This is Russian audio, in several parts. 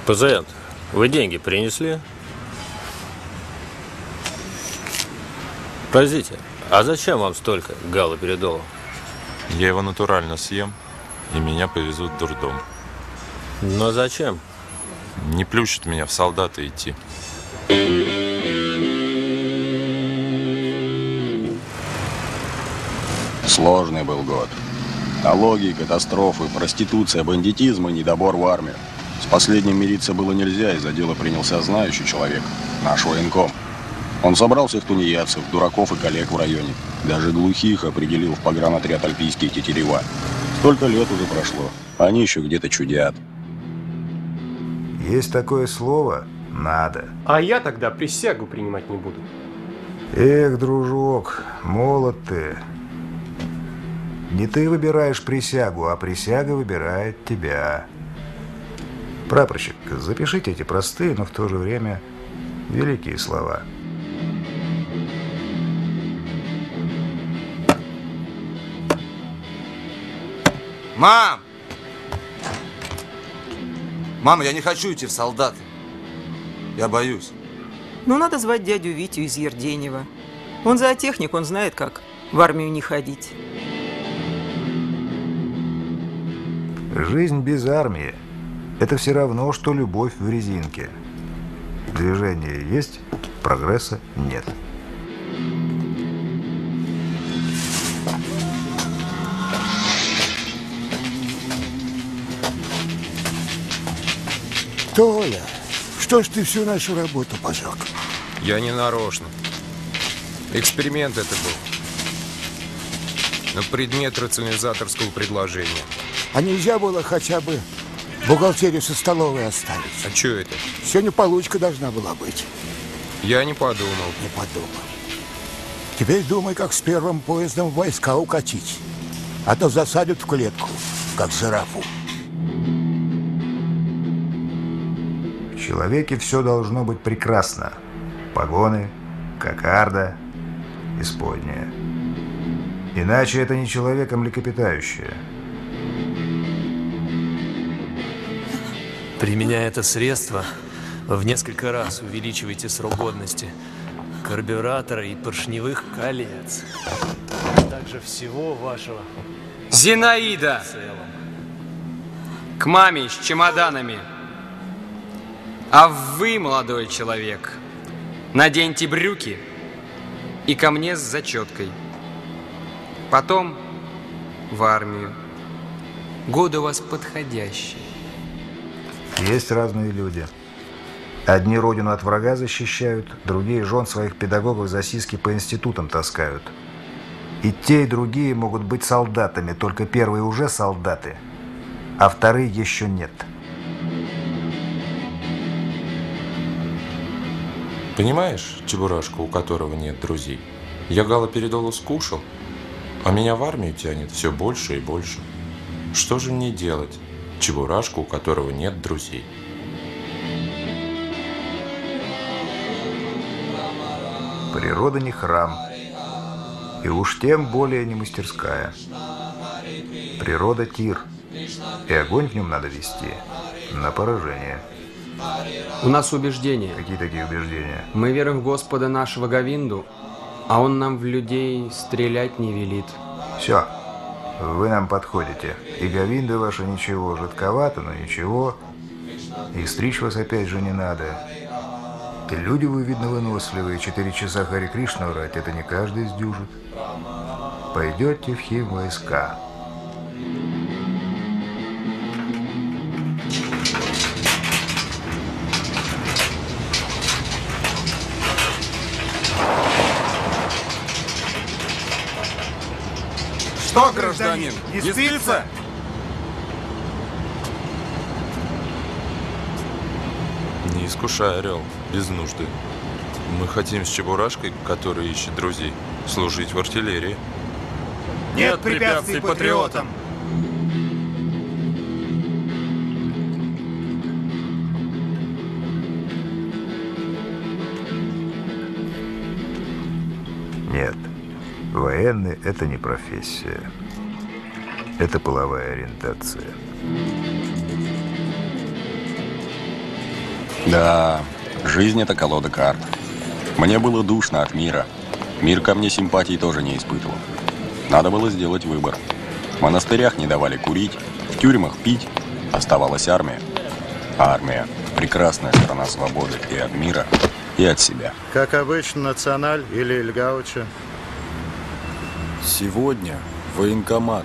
Пациент, вы деньги принесли? Простите, а зачем вам столько галоперидола? Я его натурально съем, и меня повезут в дурдом. Но зачем? Не плющит меня в солдаты идти. Сложный был год. Налоги, катастрофы, проституция, бандитизм и недобор в армию. С последним мириться было нельзя, и за дело принялся знающий человек, наш военком. Он собрал всех тунеядцев, дураков и коллег в районе. Даже глухих определил в погранотряд альпийские тетерева. Столько лет уже прошло, они еще где-то чудят. Есть такое слово «надо». А я тогда присягу принимать не буду. Эх, дружок, молод ты. Не ты выбираешь присягу, а присяга выбирает тебя. Прапорщик, запишите эти простые, но в то же время великие слова. Мам! Мама, я не хочу идти в солдаты. Я боюсь. Ну, надо звать дядю Витю из Ерденева. Он зоотехник, он знает, как в армию не ходить. Жизнь без армии – это все равно, что любовь в резинке. Движение есть, прогресса нет. Толя, что ж ты всю нашу работу пожег? Я не нарочно. Эксперимент это был. На предмет рационализаторского предложения. А нельзя было хотя бы бухгалтерию со столовой оставить? А что это? Сегодня получка должна была быть. Я не подумал. Не подумал. Теперь думай, как с первым поездом в войска укатить. А то засадят в клетку, как жирафу. В человеке все должно быть прекрасно. Погоны, кокарда, исподняя. Иначе это не человек, а млекопитающее. Применяя это средство, в несколько раз увеличивайте срок годности карбюратора и поршневых колец, а также всего вашего... Зинаида! К маме с чемоданами. А вы, молодой человек, наденьте брюки и ко мне с зачеткой. Потом в армию. Годы у вас подходящие. Есть разные люди. Одни родину от врага защищают, другие жен своих педагогов за сиськи по институтам таскают. И те, и другие могут быть солдатами, только первые уже солдаты, а вторые еще нет. Понимаешь, Чебурашка, у которого нет друзей? Я галоперидолу скушал, а меня в армию тянет все больше и больше. Что же мне делать, Чебурашка, у которого нет друзей? Природа не храм, и уж тем более не мастерская. Природа тир, и огонь в нем надо вести на поражение. У нас убеждения. Какие такие убеждения? Мы верим в Господа нашего Говинду, а Он нам в людей стрелять не велит. Все, вы нам подходите. И Говинда ваша ничего, жидковато, но ничего. И стричь вас опять же не надо. И люди вы, видно, выносливые. 4 часа Хари Кришну орать, это не каждый сдюжит. Пойдете в химвойска. Что, гражданин, не спится? Не искушай, орел, без нужды. Мы хотим с Чебурашкой, который ищет друзей, служить в артиллерии. Нет препятствий патриотам! Нет, военный – это не профессия. Это половая ориентация. Да, жизнь – это колода карт. Мне было душно от мира. Мир ко мне симпатий тоже не испытывал. Надо было сделать выбор. В монастырях не давали курить, в тюрьмах пить. Оставалась армия. А армия – прекрасная страна свободы и от мира, и от себя. Как обычно, Националь или Ильгауча? Сегодня военкомат.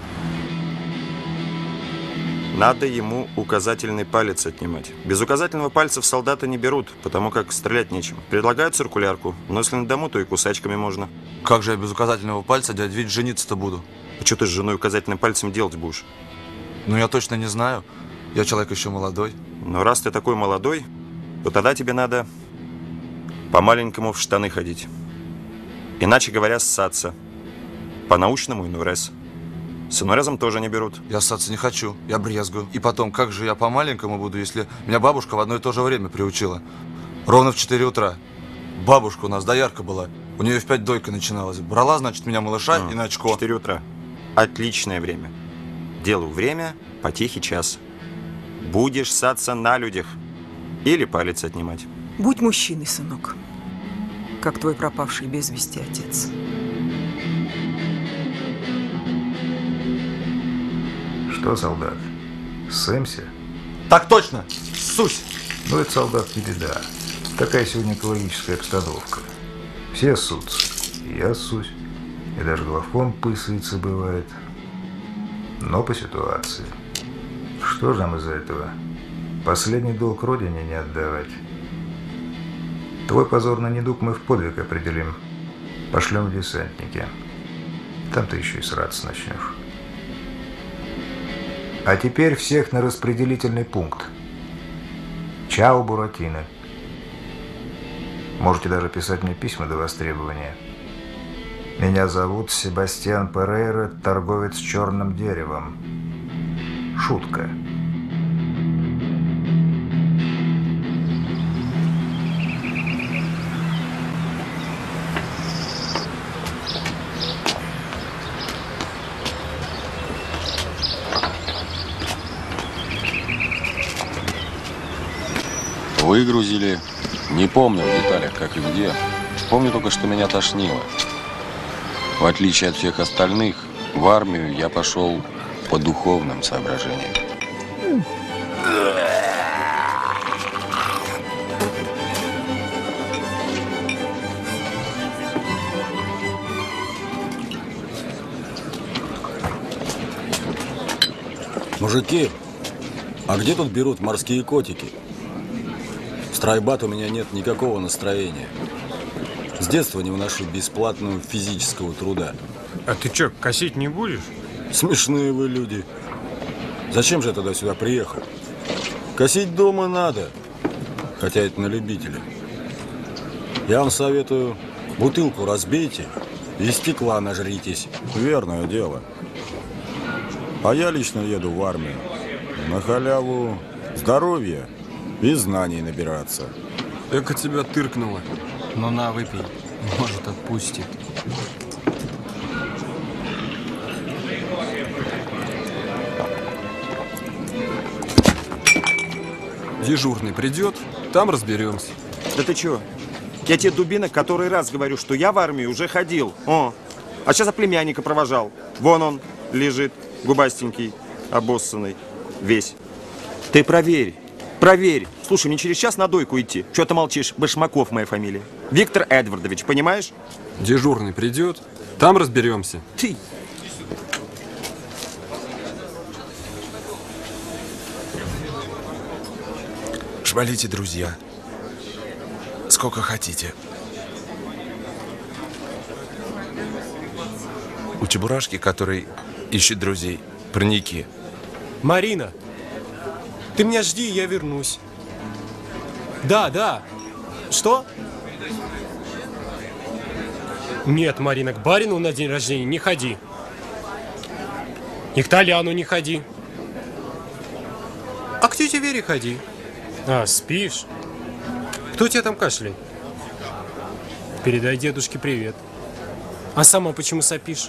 Надо ему указательный палец отнимать. Без указательного пальца в солдата не берут, потому как стрелять нечем. Предлагают циркулярку, но если на дому, то и кусачками можно. Как же я без указательного пальца, дядь Вить, жениться-то буду? А что ты с женой указательным пальцем делать будешь? Ну, я точно не знаю. Я человек еще молодой. Но раз ты такой молодой, то тогда тебе надо по-маленькому в штаны ходить. Иначе говоря, ссаться. По-научному НРС. С НРСом тоже не берут. Я ссаться не хочу, я брезгую. И потом, как же я по-маленькому буду, если меня бабушка в одно и то же время приучила? Ровно в 4 утра. Бабушка у нас доярка была. У нее в 5 дойка начиналась. Брала, значит, меня малыша и на очко. 4 утра. Отличное время. Делу время, потехи час. Будешь ссаться на людях. Или палец отнимать. Будь мужчиной, сынок. Как твой пропавший без вести отец. Что, солдат, ссемся? Так точно! Ссусь! Ну, это, солдат, не беда. Такая сегодня экологическая обстановка. Все ссутся. И я ссусь. И даже главком пысается бывает. Но по ситуации. Что же нам из-за этого? Последний долг родине не отдавать. Твой позорный недуг мы в подвиг определим. Пошлем в десантники. Там ты еще и сраться начнешь. А теперь всех на распределительный пункт. Чао, Буратино. Можете даже писать мне письма до востребования. Меня зовут Себастьян Перейра, торговец черным деревом. Шутка. Выгрузили. Не помню в деталях, как и где. Помню только, что меня тошнило. В отличие от всех остальных, в армию я пошел по духовным соображениям. Мужики, а где тут берут морские котики? В стройбат у меня нет никакого настроения. С детства не выношу бесплатного физического труда. А ты что, косить не будешь? Смешные вы люди. Зачем же я тогда сюда приехал? Косить дома надо, хотя это на любителя. Я вам советую, бутылку разбейте и стекла нажритесь. Верное дело. А я лично еду в армию. На халяву здоровья и знаний набираться. Эко тебя тыркнуло. Ну на, выпей. Может, отпустит. Дежурный придет, там разберемся. Да ты чё? Я тебе, дубина, который раз говорю, что я в армию уже ходил. О, а сейчас племянника провожал. Вон он лежит, губастенький, обоссанный, весь. Ты проверь, проверь. Слушай, мне через час на дойку идти. Чё ты молчишь? Башмаков моя фамилия. Виктор Эдвардович, понимаешь? Дежурный придет, там разберемся. Ты. Швалите, друзья. Сколько хотите. У Чебурашки, который ищет друзей, парники. Марина, ты меня жди, я вернусь. Да, да. Что? Нет, Марина, к барину на день рождения не ходи. И к Толяну не ходи. А к тете Вере ходи. А, спишь? Кто тебя там кашляет? Передай дедушке привет. А сама почему сопишь?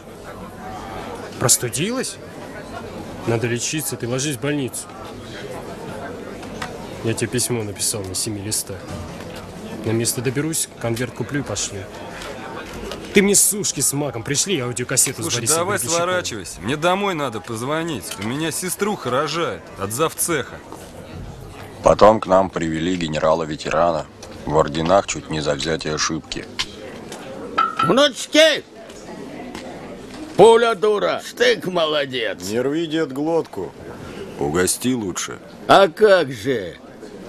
Простудилась? Надо лечиться, ты ложись в больницу. Я тебе письмо написал на 7 листах. На место доберусь, конверт куплю и пошлю. Ты мне сушки с маком пришли, аудиокассету с Слушай, Борисом давай Бердичевым. сворачивайся. Мне домой надо позвонить. У меня сеструха рожает от завцеха. Потом к нам привели генерала-ветерана. В орденах чуть не за взятие ошибки. Внучки! Пуля дура, штык молодец. Не рви, дед, глотку. Угости лучше. А как же?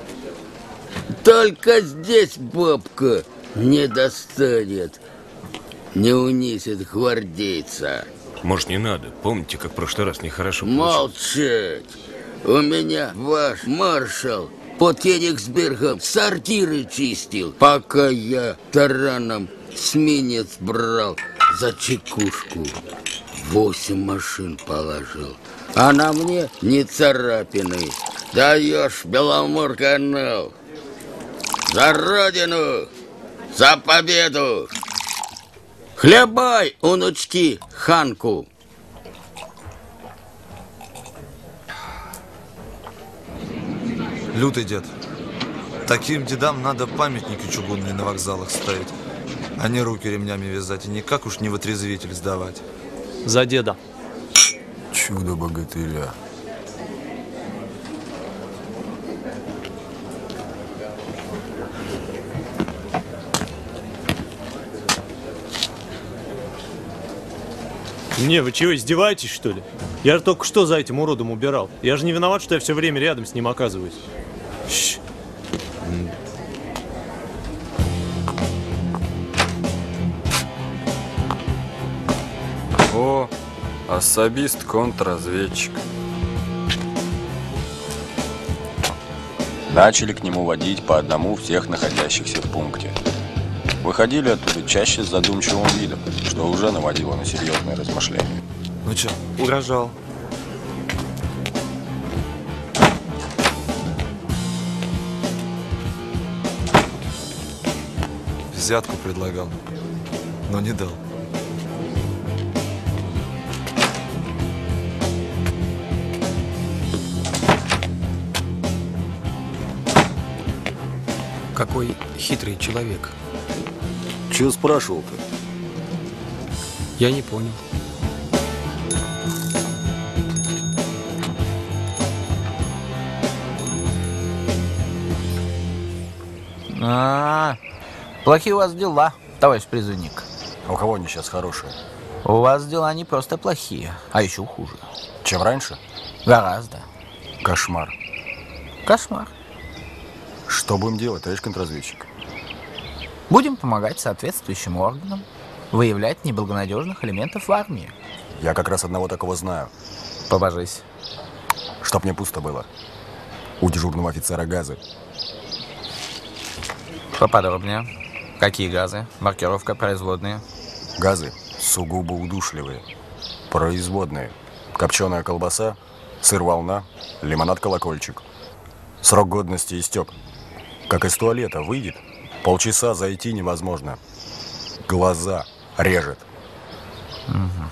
Только здесь бабка не достанет, не унесет гвардейца. Может, не надо? Помните, как в прошлый раз нехорошо получилось? Молчать! У меня ваш маршал по Кенигсбергам сортиры чистил, пока я тараном сменец брал за чекушку. 8 машин положил. А на мне не царапины. Даешь, Беломор-канал. За Родину! За победу! Хлебай, унучки, ханку! Лютый дед. Таким дедам надо памятники чугунные на вокзалах ставить, а не руки ремнями вязать и никак уж не в отрезвитель сдавать. За деда. Чудо богатыря. Не, вы чего, издеваетесь, что ли? Я же только что за этим уродом убирал. Я же не виноват, что я все время рядом с ним оказываюсь. Щ. О, особист-контрразведчик. Начали к нему водить по одному всех находящихся в пункте. Выходили оттуда чаще с задумчивым видом, что уже наводило на серьезные размышления. Ну чё, угрожал? Взятку предлагал, но не дал. Какой хитрый человек. Чего спрашивал-то? Я не понял. Плохие у вас дела, товарищ призывник. А у кого они сейчас хорошие? У вас дела не просто плохие, а еще хуже. Чем раньше? Гораздо. Кошмар. Кошмар. Что будем делать, товарищ контрразведчик? Будем помогать соответствующим органам выявлять неблагонадежных элементов в армии. Я как раз одного такого знаю. Побожись. Чтоб мне пусто было. У дежурного офицера газы. Поподробнее. Какие газы? Маркировка, производные? Газы сугубо удушливые. Производные. Копченая колбаса, сыр-волна, лимонад-колокольчик. Срок годности истек. Как из туалета выйдет, полчаса зайти невозможно. Глаза режет. Угу.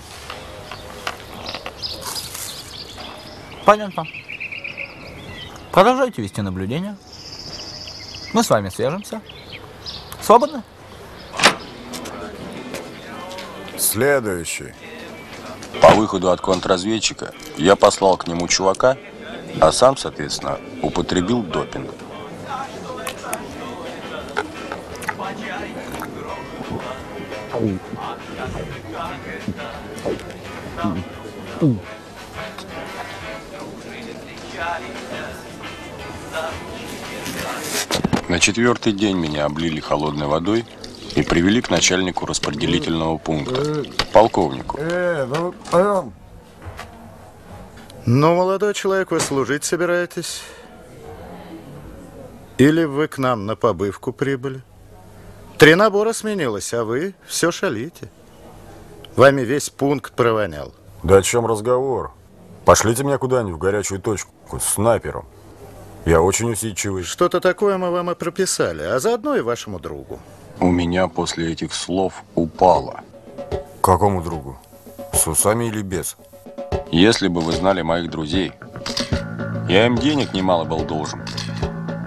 Понятно. Продолжайте вести наблюдение. Мы с вами свяжемся. Свободно? Следующий. По выходу от контрразведчика я послал к нему чувака, а сам, соответственно, употребил допинг. На 4-й день меня облили холодной водой и привели к начальнику распределительного пункта, полковнику. Ну, молодой человек, вы служить собираетесь? Или вы к нам на побывку прибыли? 3 набора сменилось, а вы все шалите. Вами весь пункт провонял. Да о чем разговор? Пошлите меня куда-нибудь в горячую точку с снайпером. Я очень усидчивый. Что-то такое мы вам и прописали, а заодно и вашему другу. У меня после этих слов упало. Какому другу? С усами или без? Если бы вы знали моих друзей, я им денег немало был должен.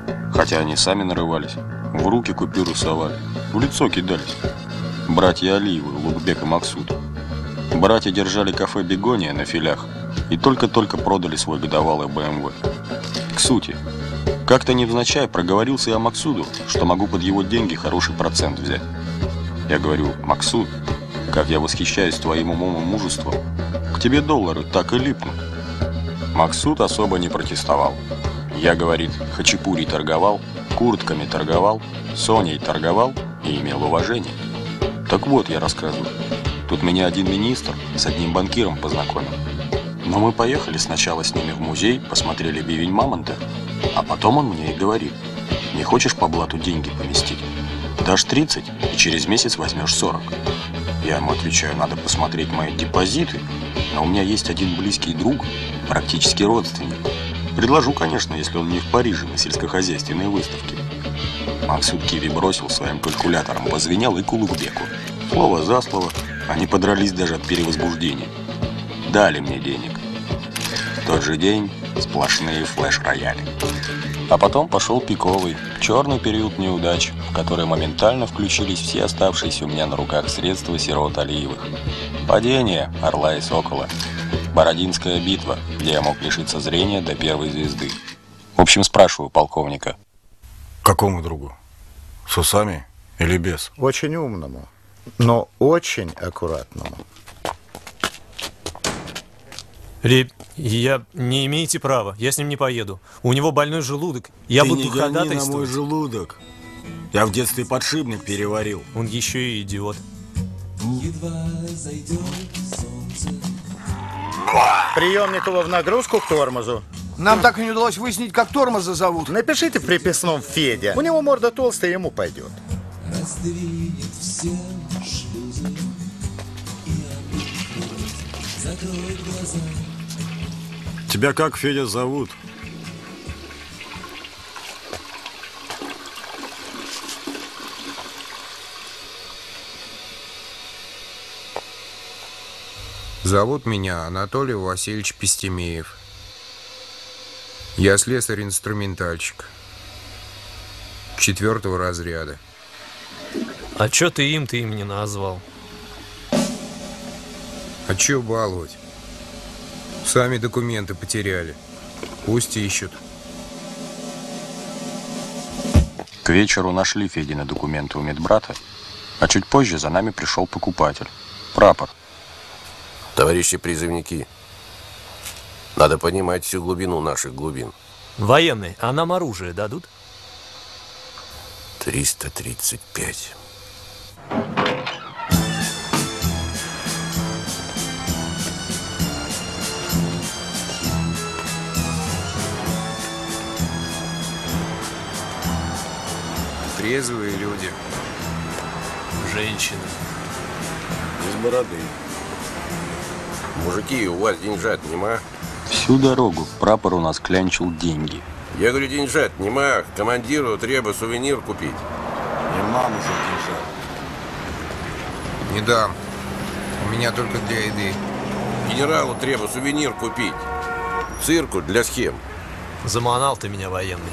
Хотя они сами нарывались, в руки купюры совали, в лицо кидались. Братья Алиевы, Улугбек и Максут. Братья держали кафе «Бегония» на Филях и только-только продали свой годовалый БМВ. К сути. Как-то невзначай проговорился я Максуду, что могу под его деньги хороший процент взять. Я говорю: Максуд, как я восхищаюсь твоим умом и мужеством. К тебе доллары так и липнут. Максуд особо не протестовал. Я, говорит, хачапури торговал, куртками торговал, Соней торговал и имел уважение. Так вот, я рассказываю. Тут меня один министр с одним банкиром познакомил. Но мы поехали сначала с ними в музей, посмотрели бивень мамонта, а потом он мне и говорит: не хочешь по блату деньги поместить? Дашь 30 и через месяц возьмешь 40. Я ему отвечаю: надо посмотреть мои депозиты, но у меня есть один близкий друг, практически родственник. Предложу, конечно, если он не в Париже на сельскохозяйственной выставке. Максут киви бросил, своим калькулятором позвенел и к Улугбеку. Слово за слово, они подрались даже от перевозбуждения. Дали мне денег. В тот же день сплошные флеш-рояли. А потом пошел пиковый, черный период неудач, в который моментально включились все оставшиеся у меня на руках средства сирот Алиевых. Падение Орла и Сокола. Бородинская битва, где я мог лишиться зрения до первой звезды. В общем, спрашиваю полковника. Какому другу? С усами или без? Очень умному, но очень аккуратному. Я не имеете права, я с ним не поеду. У него больной желудок, я буду ходатайствовать. Ты не гони на мой желудок. Я в детстве подшипник переварил. Он еще и идиот. Приемникову в нагрузку к тормозу. Нам так и не удалось выяснить, как тормоза зовут. Напишите в приписном Федя. У него морда толстая, ему пойдет. Раздвинет все шлюзы и закрой глаза. Тебя как, Федя, зовут? Зовут меня Анатолий Васильевич Пестемеев. Я слесарь-инструментальщик 4-го разряда. А чё ты им не назвал? А чё баловать? Сами документы потеряли. Пусть ищут. К вечеру нашли Федины документы у медбрата, а чуть позже за нами пришел покупатель. Прапор. Товарищи призывники, надо понимать всю глубину наших глубин. Военные, а нам оружие дадут? 335. Трезвые люди. Женщины. Без бороды. Мужики, у вас деньжат нема? Всю дорогу прапор у нас клянчил деньги. Я говорю, деньжат нема, командиру треба сувенир купить. Нема уже деньжат. Не дам. У меня только для еды. Генералу треба сувенир купить. Цирку для схем. Заманал ты меня, военный.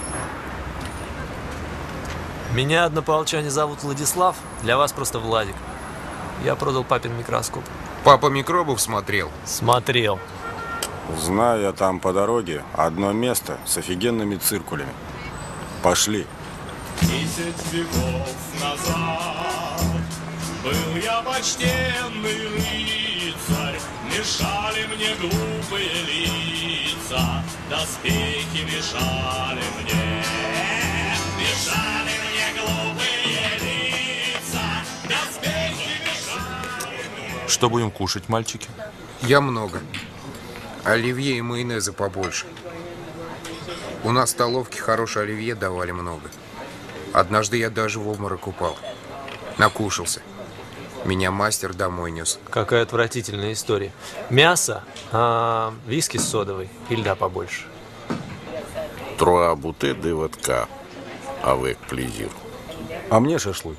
Меня однополчане зовут Владислав, для вас просто Владик. Я продал папин микроскоп. Папа микробов смотрел? Смотрел. Знаю я там по дороге одно место с офигенными циркулями. Пошли. 10 веков назад был я почтенный рыцарь, мешали мне глупые лица, доспехи мешали мне, мешали мне глупые лица, доспехи мешали мне. Что будем кушать, мальчики? Я много. Оливье и майонеза побольше. У нас в столовке хорошее оливье давали много. Однажды я даже в обморок упал. Накушался. Меня мастер домой нес. Какая отвратительная история. Мясо, виски с содовой и льда побольше. Труа буте де водка, авек плезир. А мне шашлык.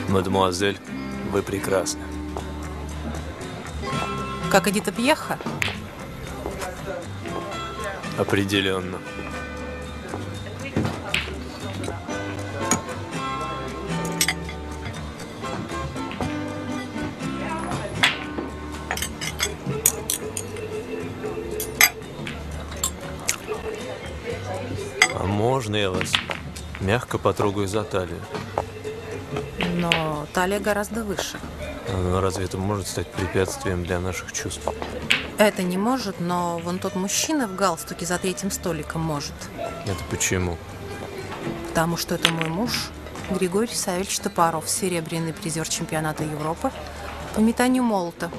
Мадемуазель, вы прекрасны. Как Эдита Пьеха? Определенно. А можно я вас мягко потрогаю за талию? Но талия гораздо выше. Но разве это может стать препятствием для наших чувств? Это не может, но вон тот мужчина в галстуке за третьим столиком может. Это почему? Потому что это мой муж, Григорий Савельевич Топоров, серебряный призер чемпионата Европы по метанию молота.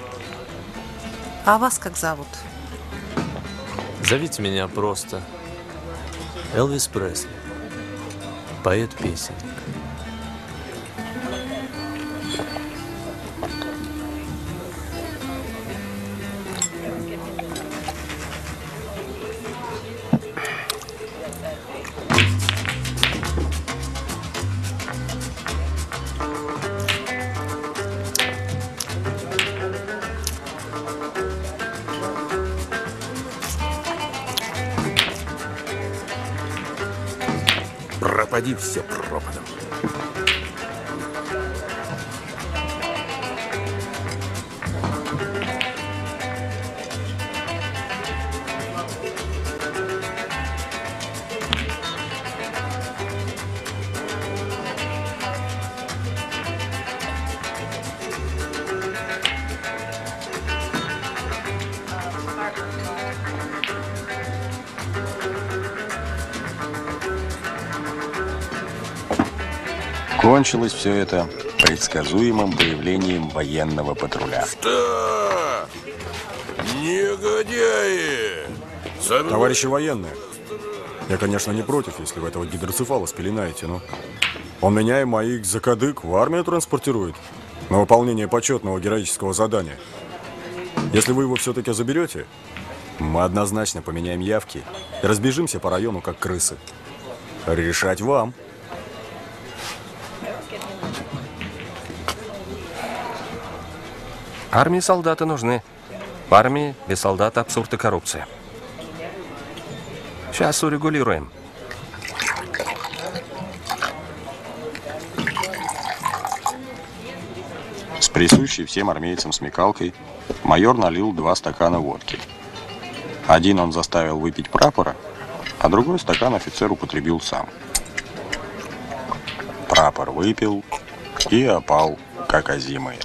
А вас как зовут? Зовите меня просто Элвис Пресли, поэт-песенник. Пропади все пропадом. Кончилось все это предсказуемым появлением военного патруля. Что? Негодяи! Товарищи военные, я, конечно, не против, если вы этого гидроцефала спеленаете, но он меня и моих закадык в армию транспортирует на выполнение почетного героического задания. Если вы его все-таки заберете, мы однозначно поменяем явки и разбежимся по району, как крысы. Решать вам. Армии солдаты нужны. В армии без солдата абсурд и коррупция. Сейчас урегулируем. С присущей всем армейцам смекалкой майор налил 2 стакана водки. Один он заставил выпить прапора, а другой стакан офицер употребил сам. Прапор выпил и опал, как озимые.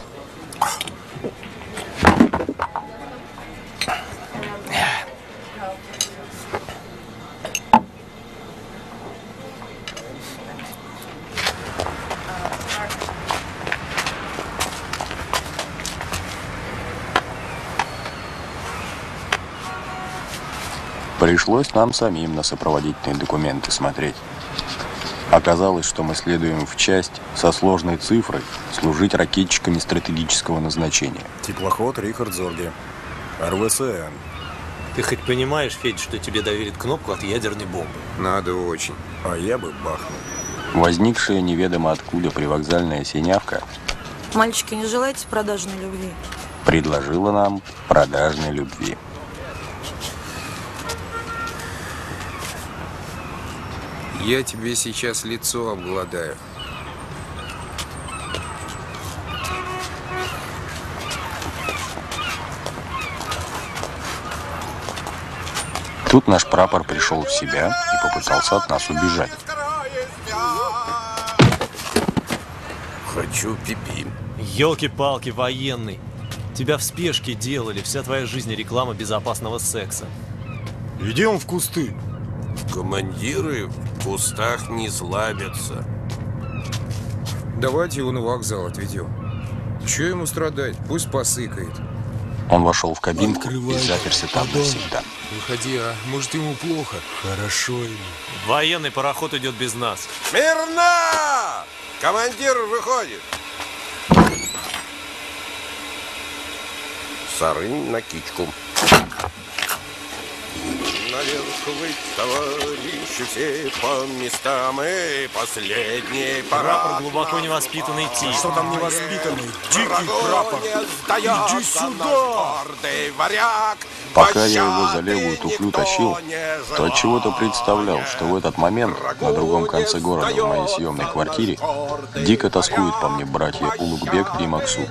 Пришлось нам самим на сопроводительные документы смотреть. Оказалось, что мы следуем в часть со сложной цифрой служить ракетчиками стратегического назначения. Теплоход Рихард Зорге. РВСН. Ты хоть понимаешь, Федь, что тебе доверят кнопку от ядерной бомбы? Надо очень. А я бы бахнул. Возникшая неведомо откуда привокзальная синявка Мальчики, не желаете продажной любви? предложила нам продажной любви. Я тебе сейчас лицо обгладаю. Тут наш прапор пришел в себя и попытался от нас убежать. Хочу пипи. Ёлки-палки, военный. Тебя в спешке делали, вся твоя жизнь реклама безопасного секса. Иди он в кусты. Командиры в кустах не слабятся. Давайте его на вокзал отведем. Чего ему страдать? Пусть посыкает. Он вошел в кабинку и заперся там навсегда. Выходи, а? Может, ему плохо? Хорошо ему. Военный пароход идет без нас. Смирно! Командир выходит. Сарынь на кичку. наверх вы, товарищи, все по местам. И последний Прапор глубоко невоспитанный тип. Что там невоспитанный? Дикий прапор. Иди сюда! Варяг. Пока я его за левую туфлю тащил, то от чего-то представлял, что в этот момент на другом конце города в моей съемной квартире дико тоскуют по мне братья Улугбек и Максут.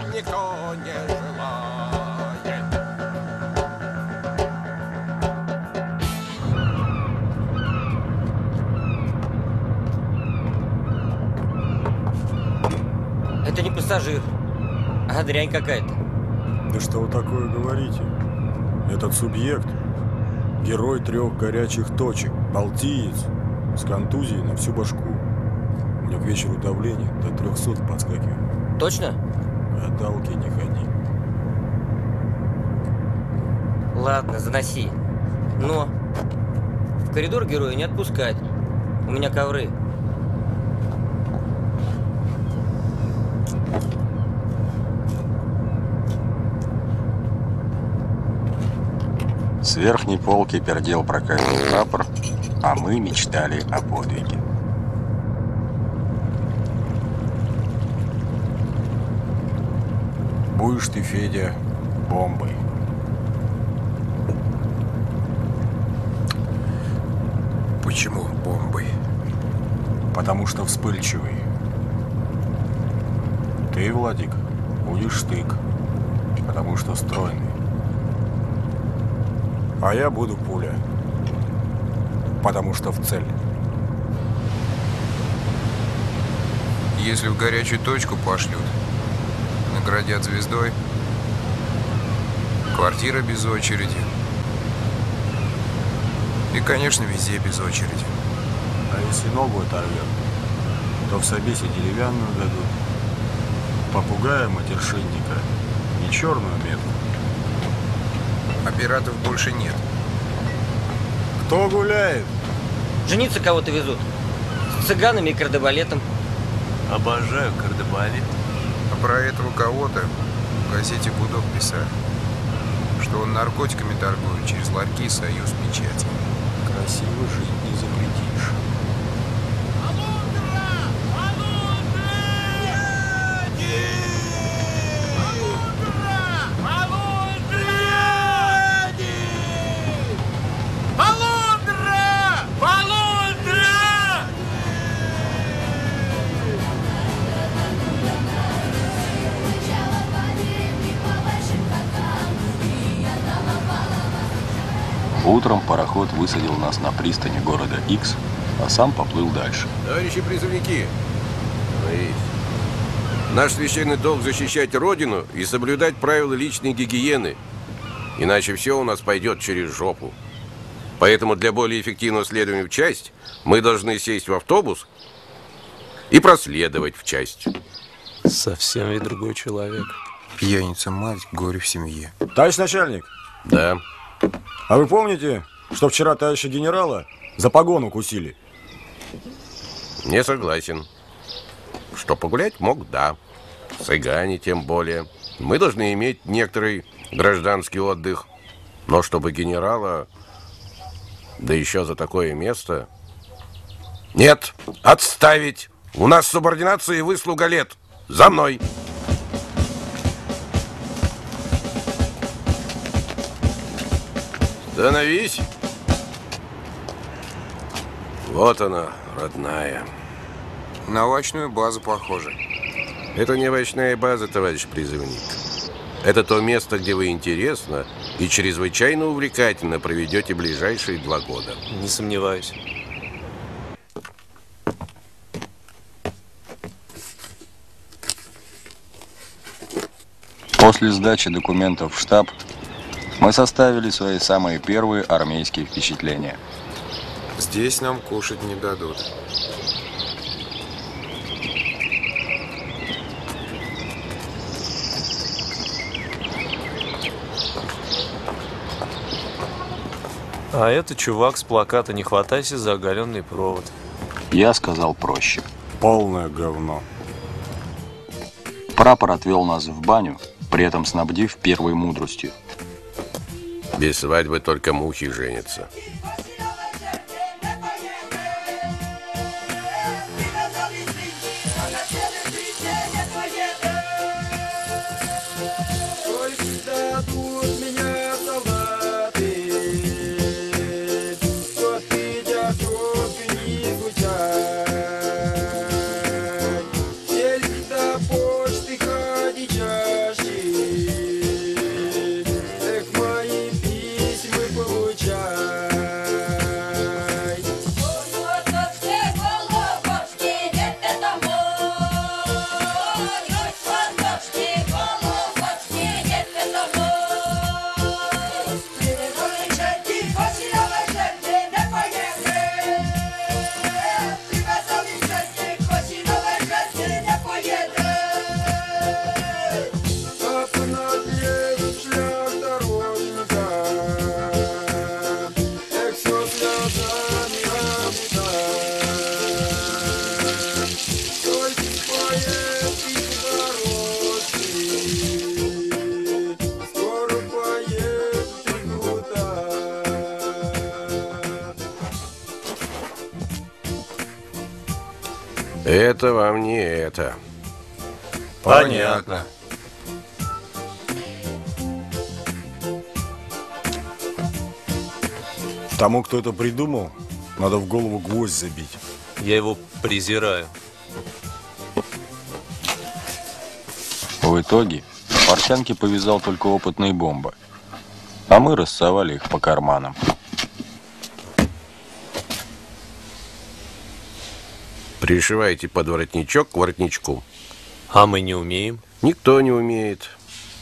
Это не пассажир, а дрянь какая-то. Да что вы такое говорите? Этот субъект – герой 3 горячих точек, балтиец, с контузией на всю башку. У меня к вечеру давление до 300 подскакивает. Точно? Гадалки не ходи. Ладно, заноси. Но в коридор героя не отпускать. У меня ковры. С верхней полки пердел проказный прапор, а мы мечтали о подвиге. Будешь ты, Федя, бомбой. Почему бомбой? Потому что вспыльчивый. Ты, Владик, будешь штык, потому что стройный. А я буду пуля, потому что в цель. Если в горячую точку пошлют, наградят звездой, квартира без очереди. И, конечно, везде без очереди. А если ногу оторвет, то в собесе деревянную дадут. Попугая матершинника и черную метку. А пиратов больше нет. Кто гуляет? Жениться кого-то везут. С цыганами и кардебалетом. Обожаю кардебалет. А про этого кого-то в газете «Гудок» писали, что он наркотиками торгует через ларьки «Союз печати». Красиво жить не запретишь. Утром пароход высадил нас на пристани города Икс, а сам поплыл дальше. Товарищи призывники, наш священный долг защищать Родину и соблюдать правила личной гигиены. Иначе все у нас пойдет через жопу. Поэтому для более эффективного следования в часть мы должны сесть в автобус и проследовать в часть. Совсем ведь другой человек. Пьяница, мать, горе в семье. Товарищ начальник. Да. А вы помните, что вчера товарища генерала за погон укусили? Не согласен. Что погулять мог, да. Цыгане тем более. Мы должны иметь некоторый гражданский отдых. Но чтобы генерала, да еще за такое место... Нет, отставить! У нас субординация и выслуга лет. За мной! Становись! Вот она, родная. На овощную базу похоже. Это не овощная база, товарищ призывник. Это то место, где вы интересно и чрезвычайно увлекательно проведете ближайшие 2 года. Не сомневаюсь. После сдачи документов в штаб мы составили свои самые первые армейские впечатления. Здесь нам кушать не дадут. А это чувак с плаката «Не хватайся за оголенный провод». Я сказал проще. Полное говно. Прапор отвел нас в баню, при этом снабдив первой мудростью. Без свадьбы только мухи женятся. Это вам не это. Понятно. Тому, кто это придумал, надо в голову гвоздь забить. Я его презираю. В итоге портянки повязал только опытный Бомба, а мы рассовали их по карманам. Пришивайте под воротничок к воротничку. А мы не умеем? Никто не умеет.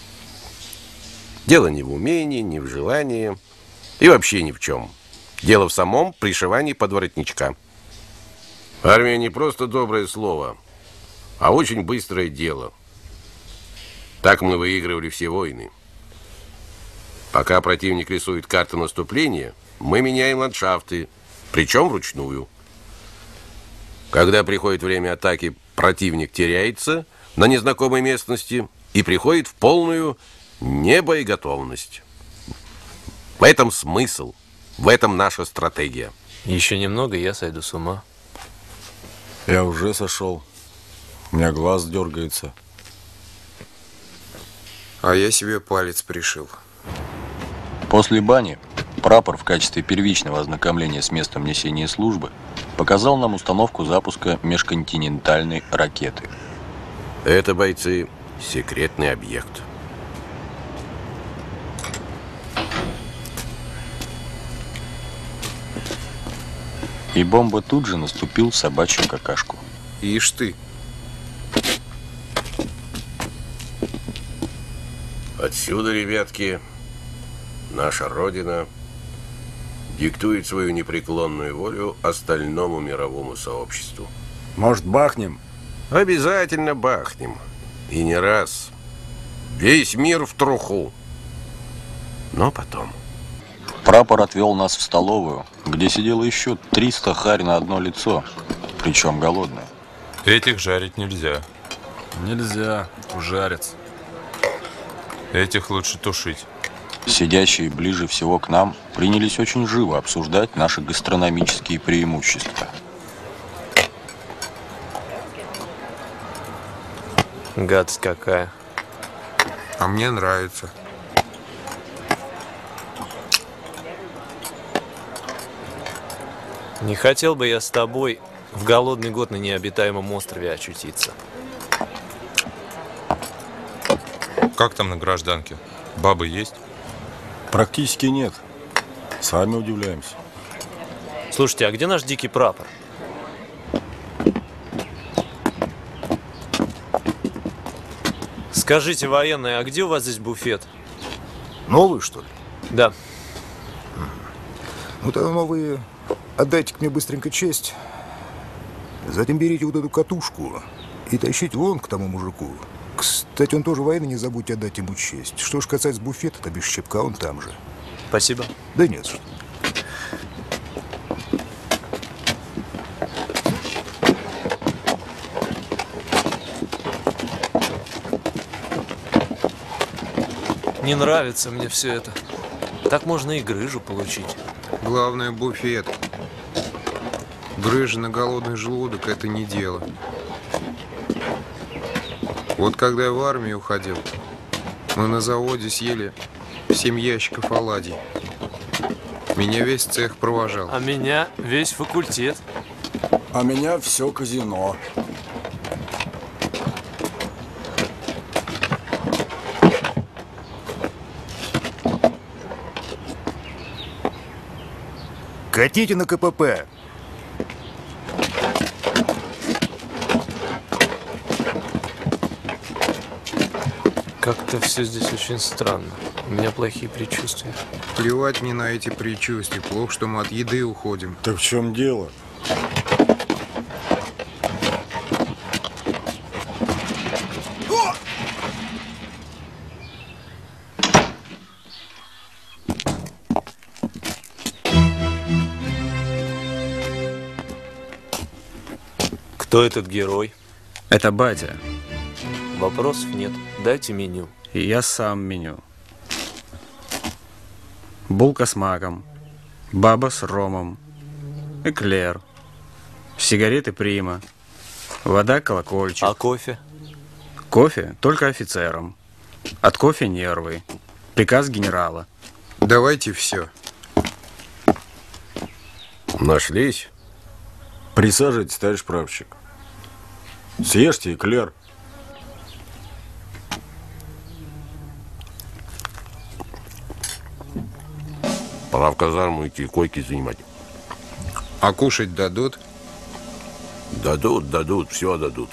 Дело не в умении, не в желании и вообще ни в чем. Дело в самом пришивании подворотничка. Армия не просто доброе слово, а очень быстрое дело. Так мы выигрывали все войны. Пока противник рисует карты наступления, мы меняем ландшафты, причем вручную. Когда приходит время атаки, противник теряется на незнакомой местности и приходит в полную небоеготовность. В этом смысл, в этом наша стратегия. Еще немного, и я сойду с ума. Я уже сошел. У меня глаз дергается. А я себе палец пришил. После бани прапор в качестве первичного ознакомления с местом несения службы показал нам установку запуска межконтинентальной ракеты. Это, бойцы, секретный объект. И Бомба тут же наступил в собачью какашку. Ишь ты. Отсюда, ребятки, наша Родина диктует свою непреклонную волю остальному мировому сообществу. Может, бахнем? Обязательно бахнем. И не раз. Весь мир в труху. Но потом. Прапор отвел нас в столовую, где сидело еще 300 харь на одно лицо, причем голодные. Этих жарить нельзя. Нельзя, ужарятся. Этих лучше тушить. Сидящие ближе всего к нам принялись очень живо обсуждать наши гастрономические преимущества. Гадость какая. А мне нравится. Не хотел бы я с тобой в голодный год на необитаемом острове очутиться. Как там на гражданке? Бабы есть? Практически нет. Сами удивляемся. Слушайте, а где наш дикий прапор? Скажите, военные, а где у вас здесь буфет? Новый, что ли? Да. Ну, тогда новые. Отдайте мне быстренько честь. Затем берите вот эту катушку и тащите вон к тому мужику. Кстати, он тоже военный, не забудьте отдать ему честь. Что ж касается буфета, то без щепка он там же. Спасибо. Да нет, что. Не нравится мне все это. Так можно и грыжу получить. Главное, буфет. Грыжа на голодный желудок – это не дело. Вот когда я в армию уходил, мы на заводе съели 7 ящиков оладий. Меня весь цех провожал. А меня весь факультет. А меня все казино. Катите на КПП. Как-то все здесь очень странно. У меня плохие предчувствия. Плевать мне на эти предчувствия. Плохо, что мы от еды уходим. Так в чем дело? Кто этот герой? Это батя. Вопросов нет. Дайте меню. И я сам меню. Булка с маком, баба с ромом, эклер, сигареты Прима, Вода, колокольчик. А кофе? Кофе только офицерам. От кофе нервы. Приказ генерала. Давайте все. Нашлись? Присаживайтесь, товарищ прапорщик. Съешьте эклер. Пора в казарму идти, койки занимать. А кушать дадут? Дадут, все дадут.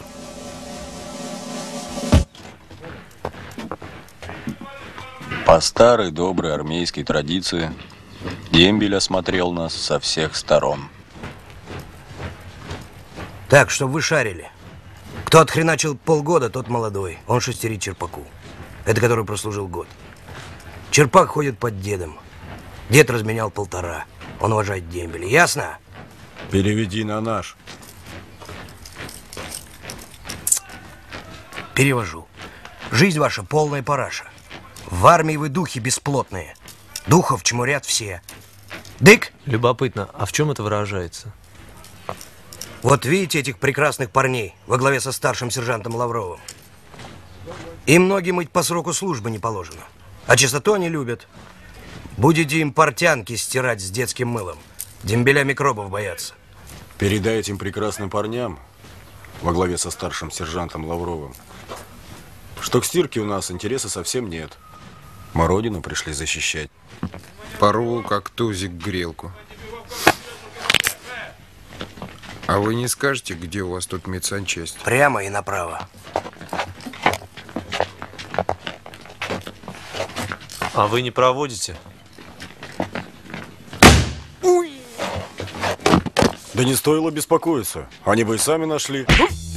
По старой доброй армейской традиции дембель осмотрел нас со всех сторон. Так, чтобы вы шарили. Кто отхреначил полгода, тот молодой. Он шестерит Черпаку. Это который прослужил год. Черпак ходит под дедом. Дед разменял 1,5. Он уважает дембеля. Ясно? Переведи на наш. Перевожу. Жизнь ваша полная параша. В армии вы духи бесплотные. Духов чмурят все. Дык? Любопытно, а в чем это выражается? Вот видите этих прекрасных парней во главе со старшим сержантом Лавровым? Им ноги мыть по сроку службы не положено. А чистоту они любят. Будете им портянки стирать с детским мылом. Дембеля микробов боятся. Передай этим прекрасным парням во главе со старшим сержантом Лавровым, что к стирке у нас интереса совсем нет. Мы родину пришли защищать. Порву, как тузик, грелку. А вы не скажете, где у вас тут медсанчасть? Прямо и направо. А вы не проводите? Да не стоило беспокоиться. Они бы и сами нашли.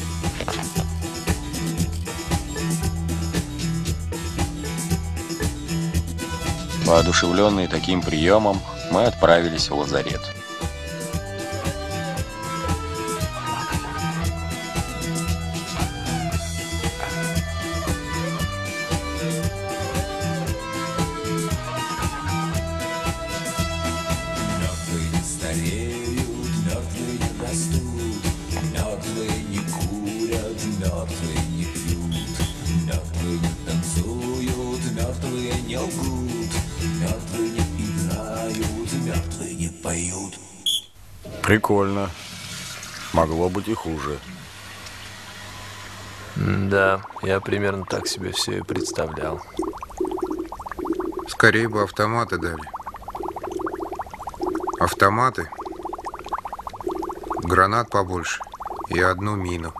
Воодушевленные таким приемом, мы отправились в лазарет. Мертвые не стареют, мертвые не растут, мертвые не курят, мертвые не пьют, мертвые не танцуют, мертвые не лгут, мертвые не играют, мертвые не поют. Прикольно. Могло быть и хуже. Да, я примерно так себе все и представлял. Скорее бы автоматы дали. Автоматы, гранат побольше и одну мину.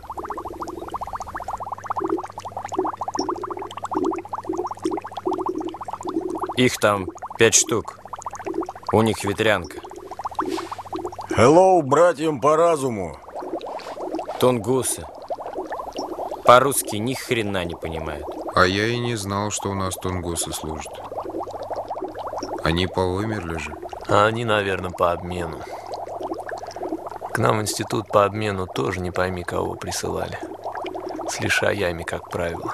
Их там 5 штук. У них ветрянка. Hello, братьям по разуму. Тунгусы. По-русски ни хрена не понимают. А я и не знал, что у нас тунгусы служат. Они повымерли же. А они, наверное, по обмену. К нам в институт по обмену тоже не пойми, кого присылали. С лишаями, как правило.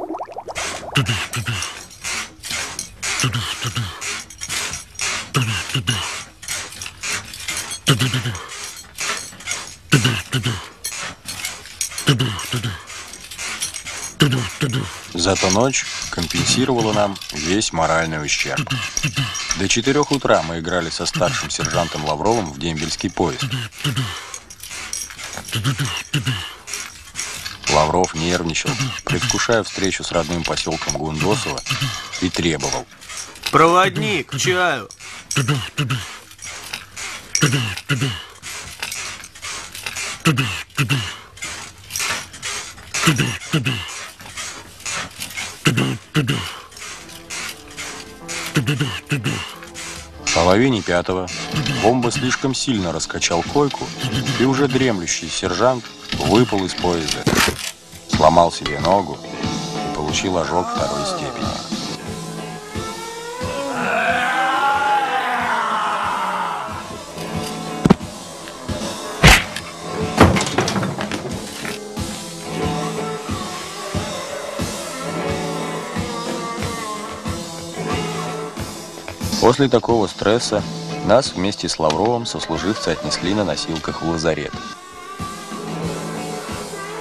Зато ночь компенсировала нам весь моральный ущерб. До 4 утра мы играли со старшим сержантом Лавровым в дембельский поезд. Лавров нервничал, предвкушая встречу с родным поселком Гундосово, и требовал: «Проводник, к чаю!» В половине 5-го бомба слишком сильно раскачал койку, и уже дремлющий сержант выпал из поезда, сломал себе ногу и получил ожог 2-й степени. После такого стресса нас вместе с Лавровым сослуживцы отнесли на носилках в лазарет.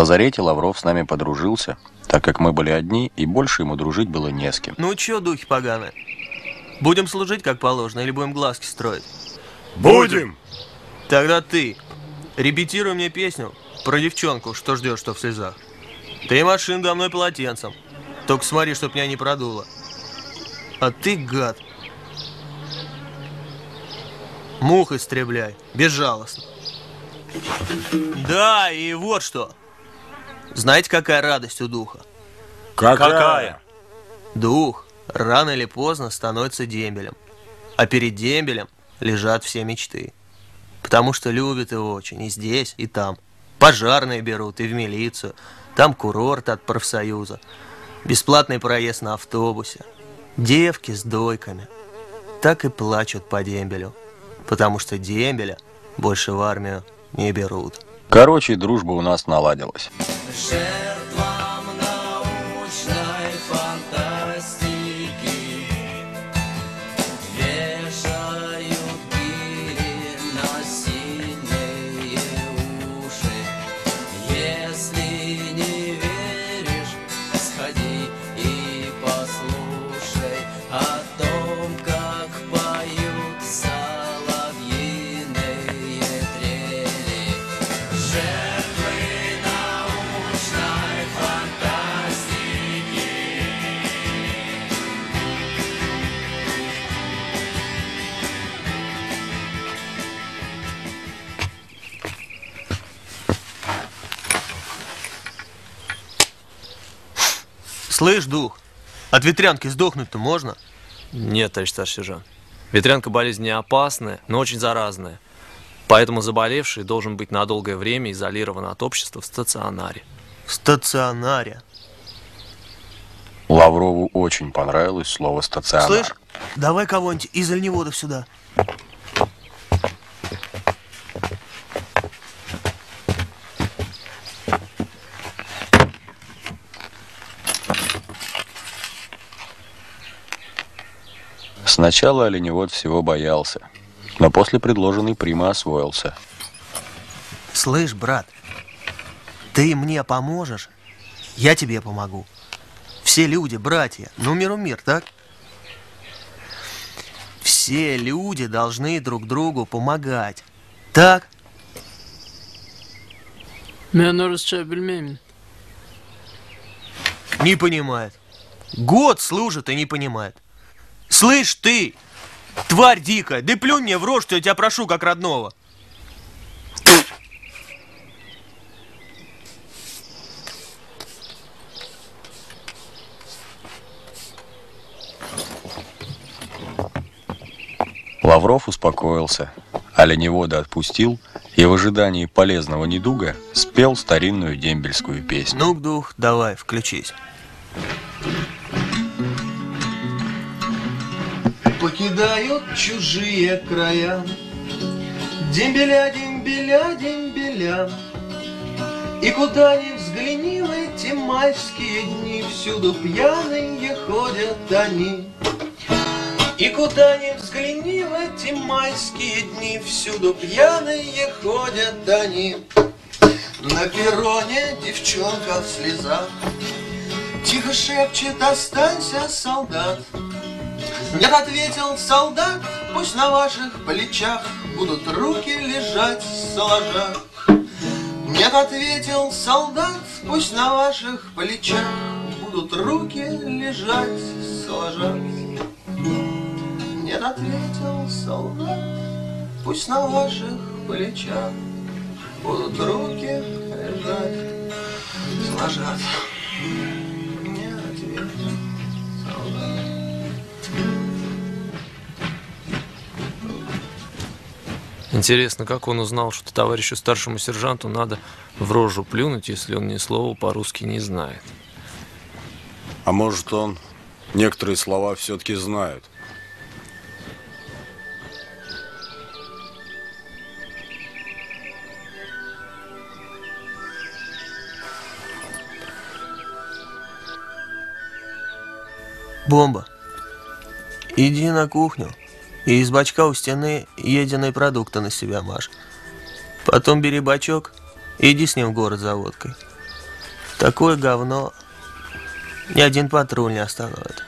лазарете Лавров с нами подружился, так как мы были одни, и больше ему дружить было не с кем. Ну чё, духи поганые? Будем служить как положено или будем глазки строить? Будем! Тогда ты репетируй мне песню про девчонку, что ждешь, что в слезах. Ты машин до мной полотенцем. Только смотри, чтоб меня не продуло. А ты, гад, мух истребляй, безжалостно. Да, и вот что. Знаете, какая радость у духа? Какая? Дух рано или поздно становится дембелем. А перед дембелем лежат все мечты. Потому что любит его очень и здесь, и там. Пожарные берут, и в милицию. Там курорт от профсоюза. Бесплатный проезд на автобусе. Девки с дойками. Так и плачут по дембелю. Потому что дембеля больше в армию не берут. Короче, дружба у нас наладилась. Жертвам научной фантастики вешают гири на сильные уши. Если не веришь, сходи и послушай о том, как поют соловьиные трели. Жертвы научной фантастики. Слышь, дух, от ветрянки сдохнуть-то можно? Нет, товарищ старший сержант. Ветрянка болезнь не опасная, но очень заразная. Поэтому заболевший должен быть на долгое время изолирован от общества в стационаре. В стационаре? Лаврову очень понравилось слово «стационар». Слышь, давай кого-нибудь из оленеводов сюда. Сначала оленевод всего боялся, но после предложенной примы освоился. Слышь, брат, ты мне поможешь, я тебе помогу. Все люди, братья, ну миру мир, так? Все люди должны друг другу помогать, так? Ben orası bilmem. Не понимает. Год служит и не понимает. Слышь ты, тварь дикая, да плюнь мне в рожь, что я тебя прошу как родного. Лавров успокоился, оленевода отпустил и в ожидании полезного недуга спел старинную дембельскую песню. Ну, дух, давай, включись. Покидают чужие края, дембеля, дембеля, дембеля. И куда ни взгляни в эти майские дни, всюду пьяные ходят они. И куда ни взгляни в эти майские дни, всюду пьяные ходят они. На перроне девчонка в слезах тихо шепчет: останься, солдат. Нет, ответил солдат, пусть на ваших плечах будут руки лежать сложа. Нет, ответил солдат, пусть на ваших плечах будут руки лежать сложа. Нет, ответил солдат, пусть на ваших плечах будут руки лежать сложа. Нет, ответил солдат. Интересно, как он узнал, что товарищу старшему сержанту надо в рожу плюнуть, если он ни слова по-русски не знает? А может, он некоторые слова все-таки знает? Бомба, иди на кухню и из бачка у стены единые продукты на себя маш. Потом бери бачок и иди с ним в город за водкой. Такое говно ни один патруль не остановит.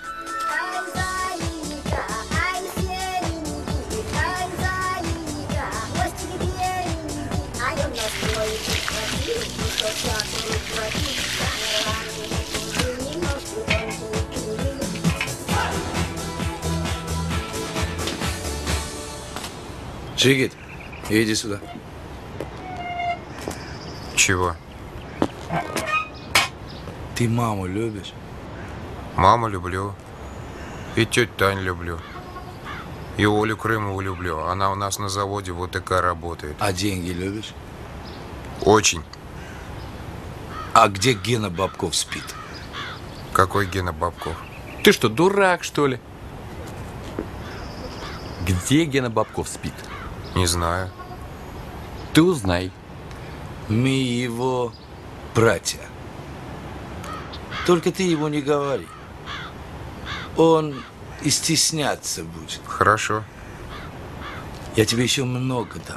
Жигит, иди сюда. Чего? Ты маму любишь? Маму люблю. И тетю Тань люблю. И Олю Крымову люблю. Она у нас на заводе в ОТК работает. А деньги любишь? Очень. А где Гена Бабков спит? Какой Гена Бабков? Ты что, дурак, что ли? Где Гена Бабков спит? Не знаю. Ты узнай. Мы его братья. Только ты ему не говори. Он и стесняться будет. Хорошо. Я тебе еще много дам.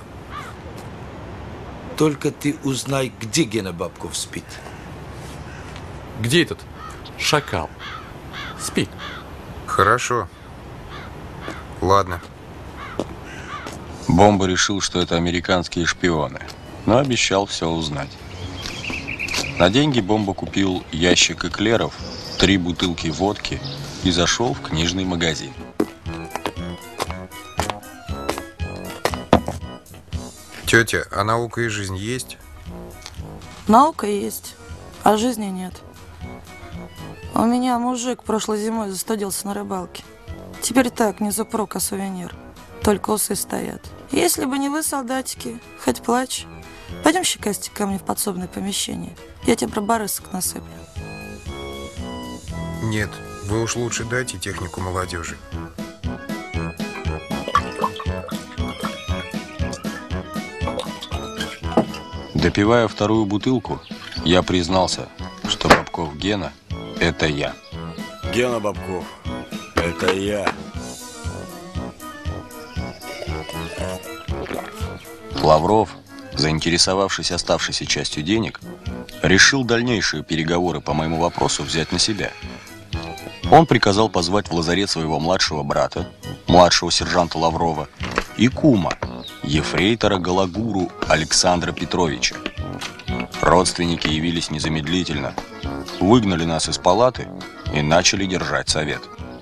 Только ты узнай, где Гена Бабков спит. Где этот шакал спит? Хорошо. Ладно. Бомба решил, что это американские шпионы, но обещал все узнать. На деньги Бомба купил ящик эклеров, 3 бутылки водки и зашел в книжный магазин. Тетя, а наука и жизнь есть? Наука есть, а жизни нет. У меня мужик прошлой зимой застудился на рыбалке. Теперь так, не зупрок, а сувенир. Только усы стоят. Если бы не вы, солдатики, хоть плачь. Пойдем щекастик ко мне в подсобное помещение. Я тебе пробарысок насыплю. Нет, вы уж лучше дайте технику молодежи. Допивая вторую бутылку, я признался, что Бабков Гена – это я. Гена Бабков, это я. Лавров, заинтересовавшись оставшейся частью денег, решил дальнейшие переговоры по моему вопросу взять на себя. Он приказал позвать в лазарет своего младшего брата, младшего сержанта Лаврова, и кума, ефрейтора Галагуру Александра Петровича. Родственники явились незамедлительно, выгнали нас из палаты и начали держать совет.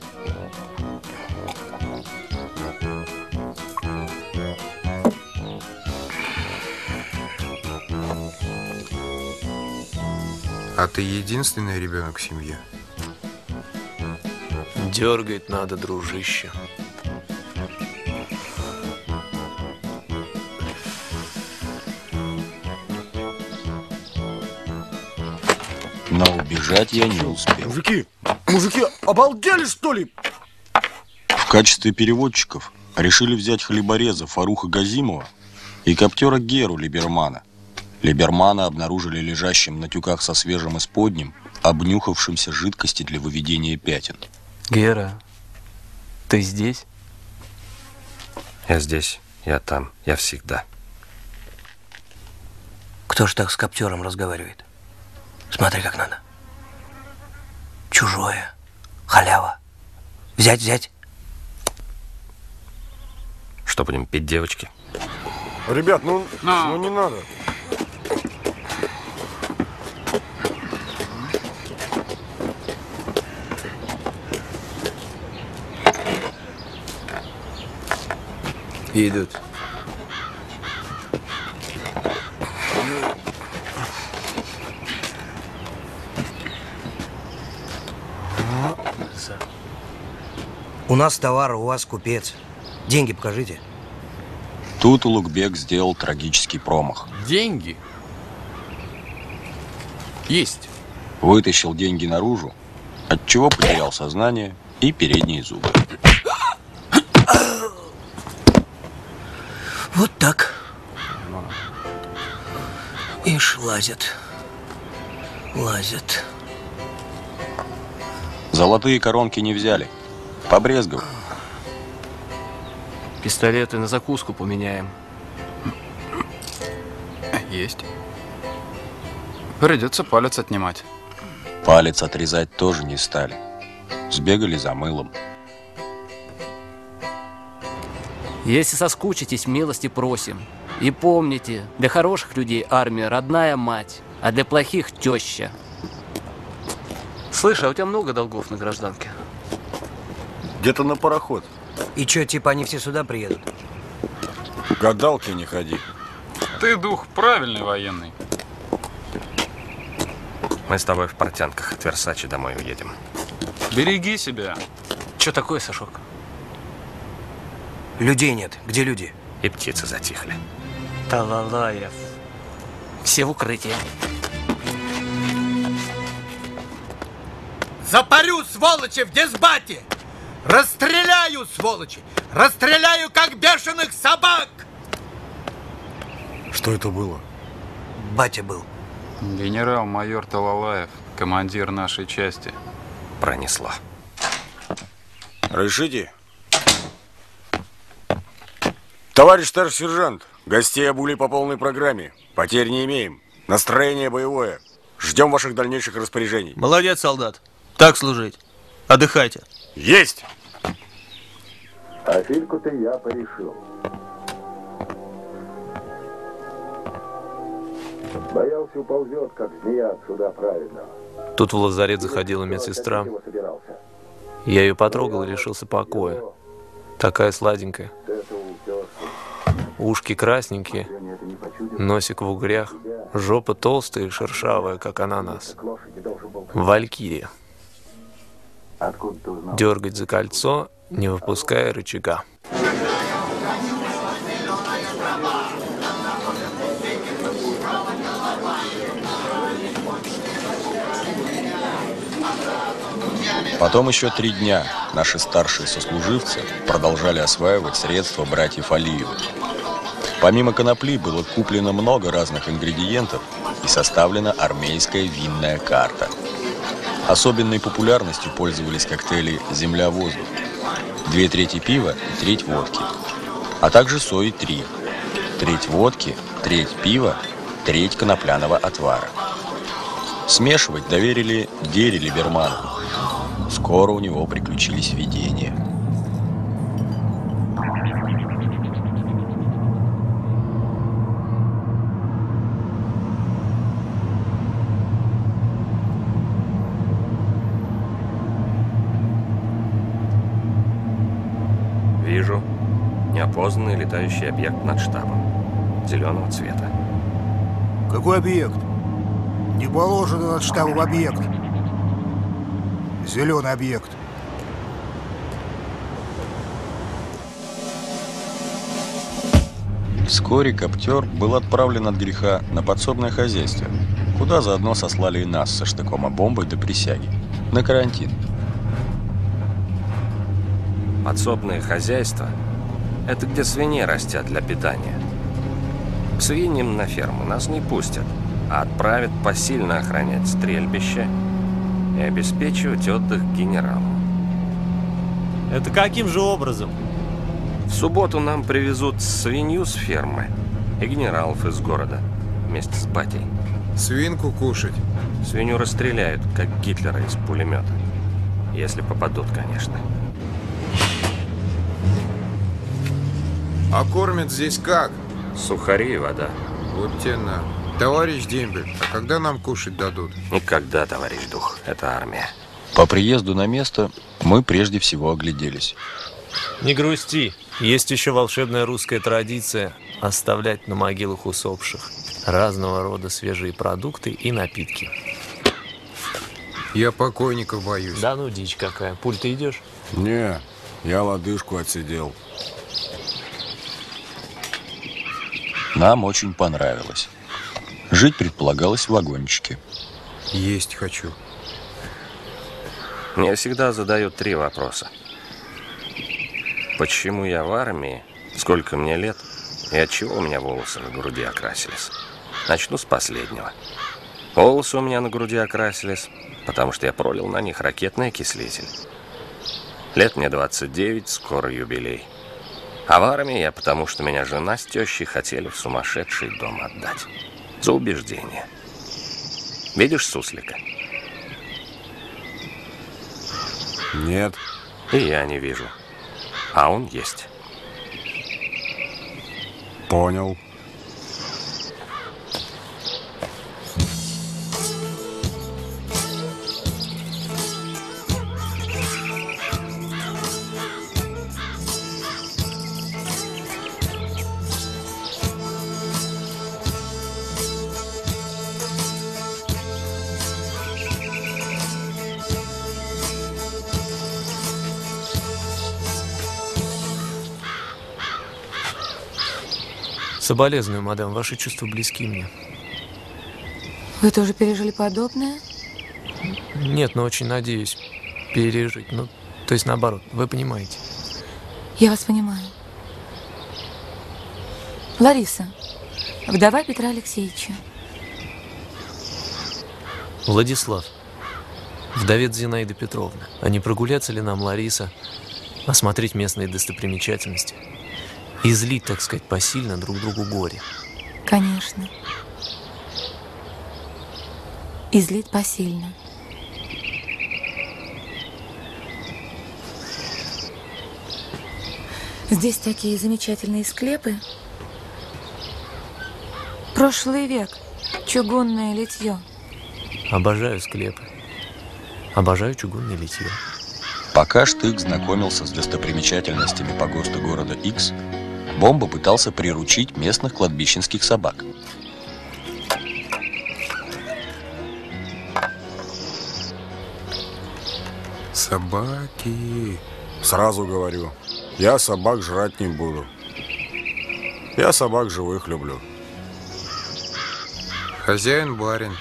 А ты единственный ребенок в семье? Дергать надо, дружище. Но убежать я не успел. Мужики, обалдели, что ли? В качестве переводчиков решили взять хлебореза Фаруха Газимова и коптера Геру Либермана. Либермана обнаружили лежащим на тюках со свежим исподним, обнюхавшимся жидкости для выведения пятен. Гера, ты здесь? Я здесь, я там, я всегда. Кто ж так с коптером разговаривает? Смотри, как надо. Чужое. Халява. Взять. Что, будем пить, девочки? Ребят, ну не надо. Идут. У нас товар, у вас купец. Деньги покажите. Тут Улугбек сделал трагический промах. Деньги? Есть. Вытащил деньги наружу, отчего потерял сознание и передние зубы. Вот так. Ишь, лазят. Золотые коронки не взяли. Побрезговали. Пистолеты на закуску поменяем. Есть. Придется палец отнимать. Палец отрезать тоже не стали. Сбегали за мылом. Если соскучитесь, милости просим. И помните, для хороших людей армия родная мать, а для плохих теща. Слышь, а у тебя много долгов на гражданке? Где-то на пароход. И что, типа они все сюда приедут? К гадалке не ходи. Ты, дух, правильный военный. Мы с тобой в портянках от Версачи домой уедем. Береги себя. Что такое, Сашок? Людей нет. Где люди? И птицы затихли. Талалаев. Все в укрытии. Запарю, сволочи, в дисбате! Расстреляю, сволочи! Расстреляю, как бешеных собак! Что это было? Батя был. Генерал-майор Талалаев, командир нашей части. Пронесло. Разрешите? Товарищ старший сержант, гостей обули по полной программе. Потерь не имеем. Настроение боевое. Ждем ваших дальнейших распоряжений. Молодец, солдат. Так служить. Отдыхайте. Есть! А Фильку-то я порешил. Боялся, уползет, как змея отсюда правильного. Тут в лазарет заходила медсестра. Я ее потрогал и лишился покоя. Такая сладенькая. Ушки красненькие, носик в угрях, жопа толстая и шершавая, как ананас. Валькирия. Дергать за кольцо, не выпуская рычага. Потом еще 3 дня наши старшие сослуживцы продолжали осваивать средства братьев Алиевых. Помимо конопли было куплено много разных ингредиентов и составлена армейская винная карта. Особенной популярностью пользовались коктейли «Земля-воздух», 2/3 пива и треть водки, а также сои 3, треть водки, треть пива, треть конопляного отвара. Смешивать доверили Дере Либерману. Скоро у него приключились видения. Вижу неопознанный летающий объект над штабом. Зеленого цвета. Какой объект? Не положено над штабом объект. Зеленый объект. Вскоре коптер был отправлен от греха на подсобное хозяйство, куда заодно сослали и нас со штыком, а бомбой до присяги. На карантин. Подсобное хозяйство – это где свиньи растят для питания. К свиньям на ферму нас не пустят, а отправят посильно охранять стрельбище и обеспечивать отдых генералу. Это каким же образом? В субботу нам привезут свинью с фермы и генералов из города вместе с батей. Свинку кушать? Свинью расстреляют, как Гитлера из пулемета. Если попадут, конечно. А кормят здесь как? Сухари и вода. Вот те на. Товарищ Дембель, а когда нам кушать дадут? Никогда, товарищ Дух. Это армия. По приезду на место мы прежде всего огляделись. Не грусти. Есть еще волшебная русская традиция оставлять на могилах усопших разного рода свежие продукты и напитки. Я покойников боюсь. Да ну дичь какая. Пуль, ты идешь? Не, я лодыжку отсидел. Нам очень понравилось. Жить предполагалось в вагончике. Есть хочу. Мне всегда задают 3 вопроса. Почему я в армии, сколько мне лет и от чего у меня волосы на груди окрасились? Начну с последнего. Волосы у меня на груди окрасились, потому что я пролил на них ракетный окислитель. Лет мне 29, скоро юбилей. А в армии я потому, что меня жена с тещей хотели в сумасшедший дом отдать. За убеждение. Видишь суслика? Нет. И я не вижу. А он есть. Понял. Соболезную, мадам, ваши чувства близки мне. Вы тоже пережили подобное? Нет, но очень надеюсь пережить. Ну, то есть наоборот, вы понимаете. Я вас понимаю. Лариса, вдова Петра Алексеевича. Владислав, вдовец Зинаиды Петровны. А не прогуляться ли нам, Лариса, осмотреть местные достопримечательности? Излить, так сказать, посильно друг другу горе. Конечно. Излить посильно. Здесь такие замечательные склепы. Прошлый век. Чугунное литье. Обожаю склепы. Обожаю чугунное литье. Пока Штык знакомился с достопримечательностями погоста города Икс, Бомба пытался приручить местных кладбищенских собак. Собаки. Сразу говорю, я собак жрать не буду. Я собак живых люблю. Хозяин барин.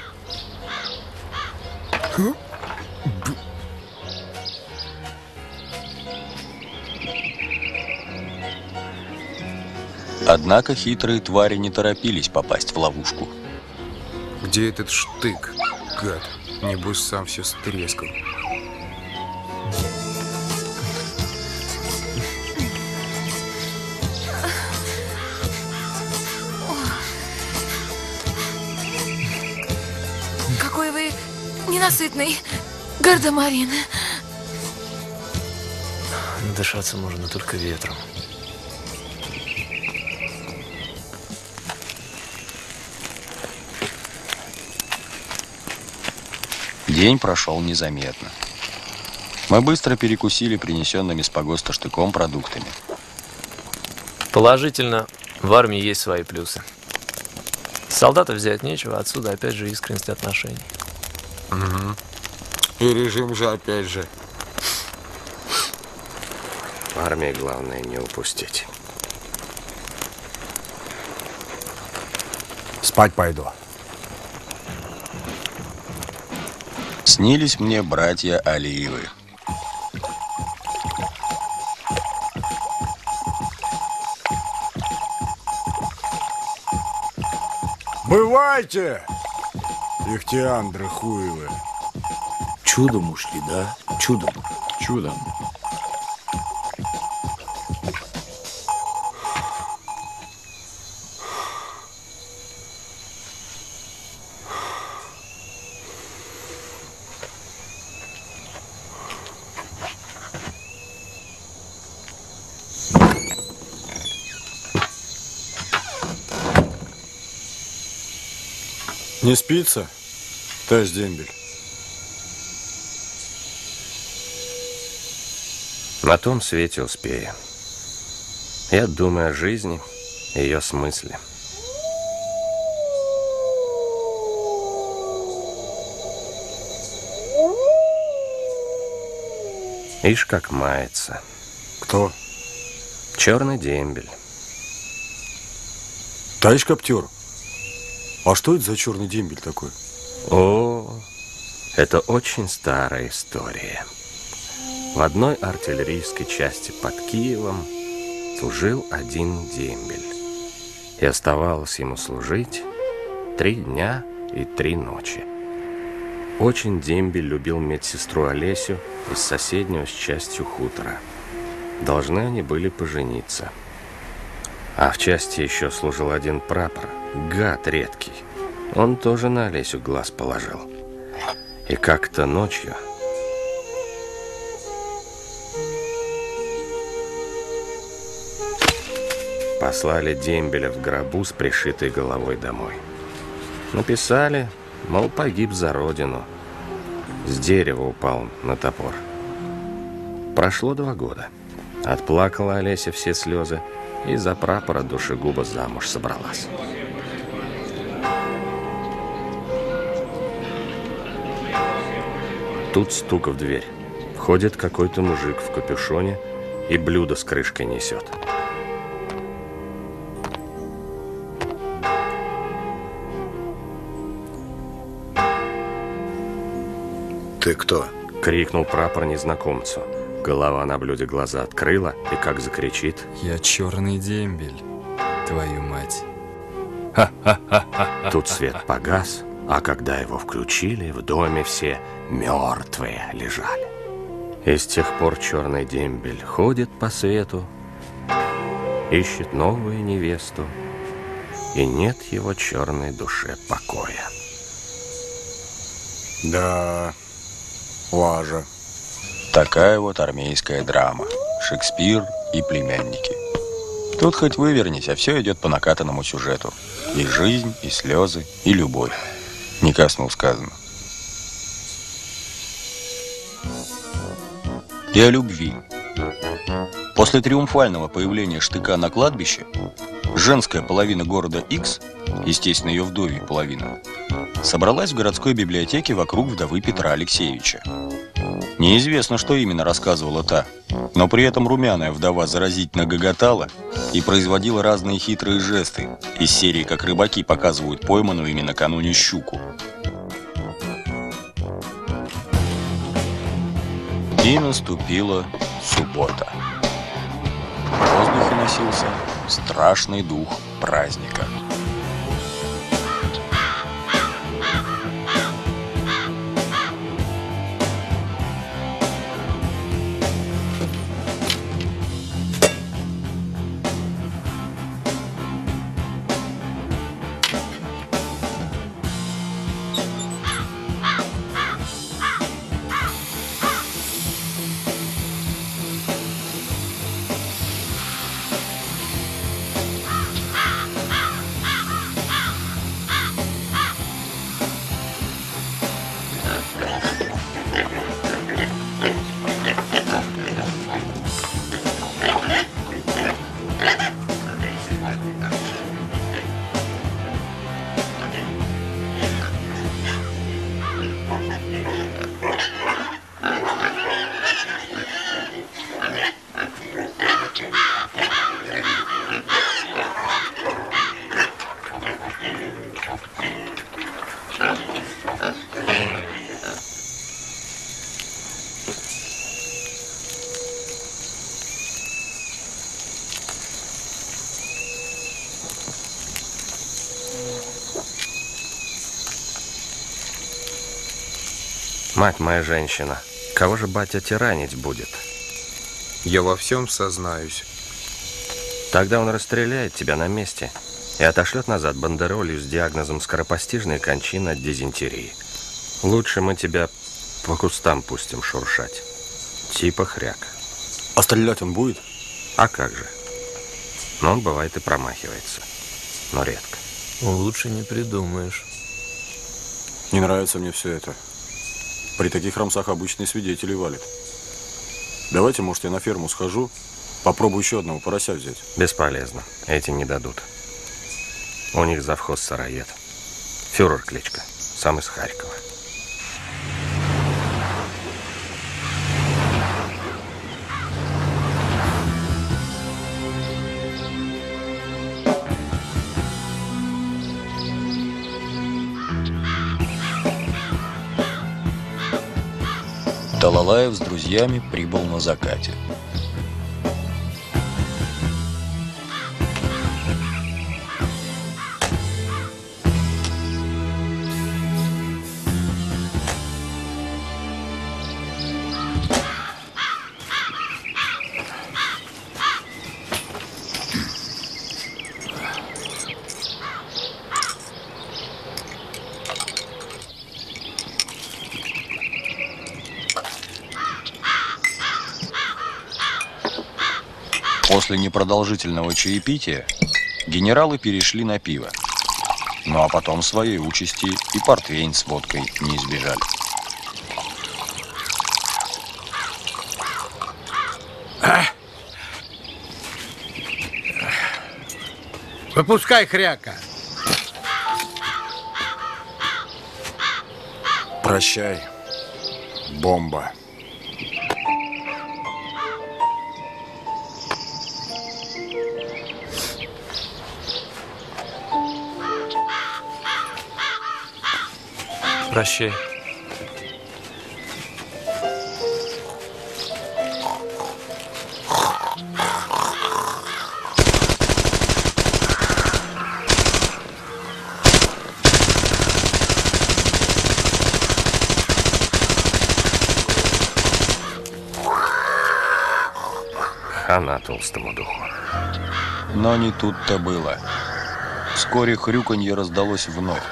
Однако хитрые твари не торопились попасть в ловушку. Где этот Штык, гад? Небось, сам все стрескал. Какой вы ненасытный, гардемарин. Дышаться можно только ветром. День прошел незаметно. Мы быстро перекусили принесенными с погоста Штыком продуктами. Положительно, в армии есть свои плюсы. Солдата взять нечего, отсюда опять же искренность отношений. Угу. И режим же опять же. В армии главное не упустить. Спать пойду. Снились мне братья Алиевы. Бывайте, ихтиандры хуевы. Чудом ушли, да? Чудом. Чудом. Не спится, товарищ дембель? На том свете успею. Я думаю о жизни, ее смысле. Ишь, как мается. Кто? Черный дембель. Товарищ Коптер, а что это за черный дембель такой? О, это очень старая история. В одной артиллерийской части под Киевом служил один дембель. И оставалось ему служить 3 дня и 3 ночи. Очень дембель любил медсестру Олесю из соседнего с частью хутора. Должны они были пожениться. А в части еще служил один прапор, гад редкий. Он тоже на Олесю глаз положил. И как-то ночью... послали дембеля в гробу с пришитой головой домой. Написали, мол, погиб за родину. С дерева упал на топор. Прошло 2 года. Отплакала Олеся все слезы и за прапора душегуба замуж собралась. Тут стук в дверь. Входит какой-то мужик в капюшоне и блюдо с крышкой несет. Ты кто? Крикнул прапор незнакомцу. Голова на блюде глаза открыла и как закричит: я черный дембель, твою мать. Тут свет погас, а когда его включили, в доме все мертвые лежали. И с тех пор черный дембель ходит по свету, ищет новую невесту, и нет его черной душе покоя. Да, лажа. Такая вот армейская драма. Шекспир и племянники. Тут хоть вывернись, а все идет по накатанному сюжету. И жизнь, и слезы, и любовь. Не ко сну сказано. И о любви. После триумфального появления штыка на кладбище, женская половина города X, естественно, ее вдовья половина, собралась в городской библиотеке вокруг вдовы Петра Алексеевича. Неизвестно, что именно рассказывала та, но при этом румяная вдова заразительно гоготала и производила разные хитрые жесты из серии, как рыбаки показывают пойманную ими накануне щуку. И наступила суббота. В воздухе носился страшный дух праздника. Мать моя женщина, кого же батя тиранить будет? Я во всем сознаюсь. Тогда он расстреляет тебя на месте и отошлет назад бандеролью с диагнозом скоропостижной кончины от дизентерии. Лучше мы тебя по кустам пустим шуршать. Типа хряк. А стрелять он будет? А как же? Но он бывает и промахивается. Но редко. Лучше не придумаешь. Не нравится мне все это. При таких рамсах обычные свидетели валят. Давайте, может, я на ферму схожу, попробую еще одного порося взять. Бесполезно. Эти не дадут. У них завхоз сыроед. Фюрер кличка. Сам из Харькова. Талалаев с друзьями прибыл на закате. После непродолжительного чаепития генералы перешли на пиво. Ну а потом своей участи и портвейн с водкой не избежали. Выпускай хряка. Прощай, бомба. Прощай. Хана толстому духу. Но не тут-то было. Вскоре хрюканье раздалось вновь.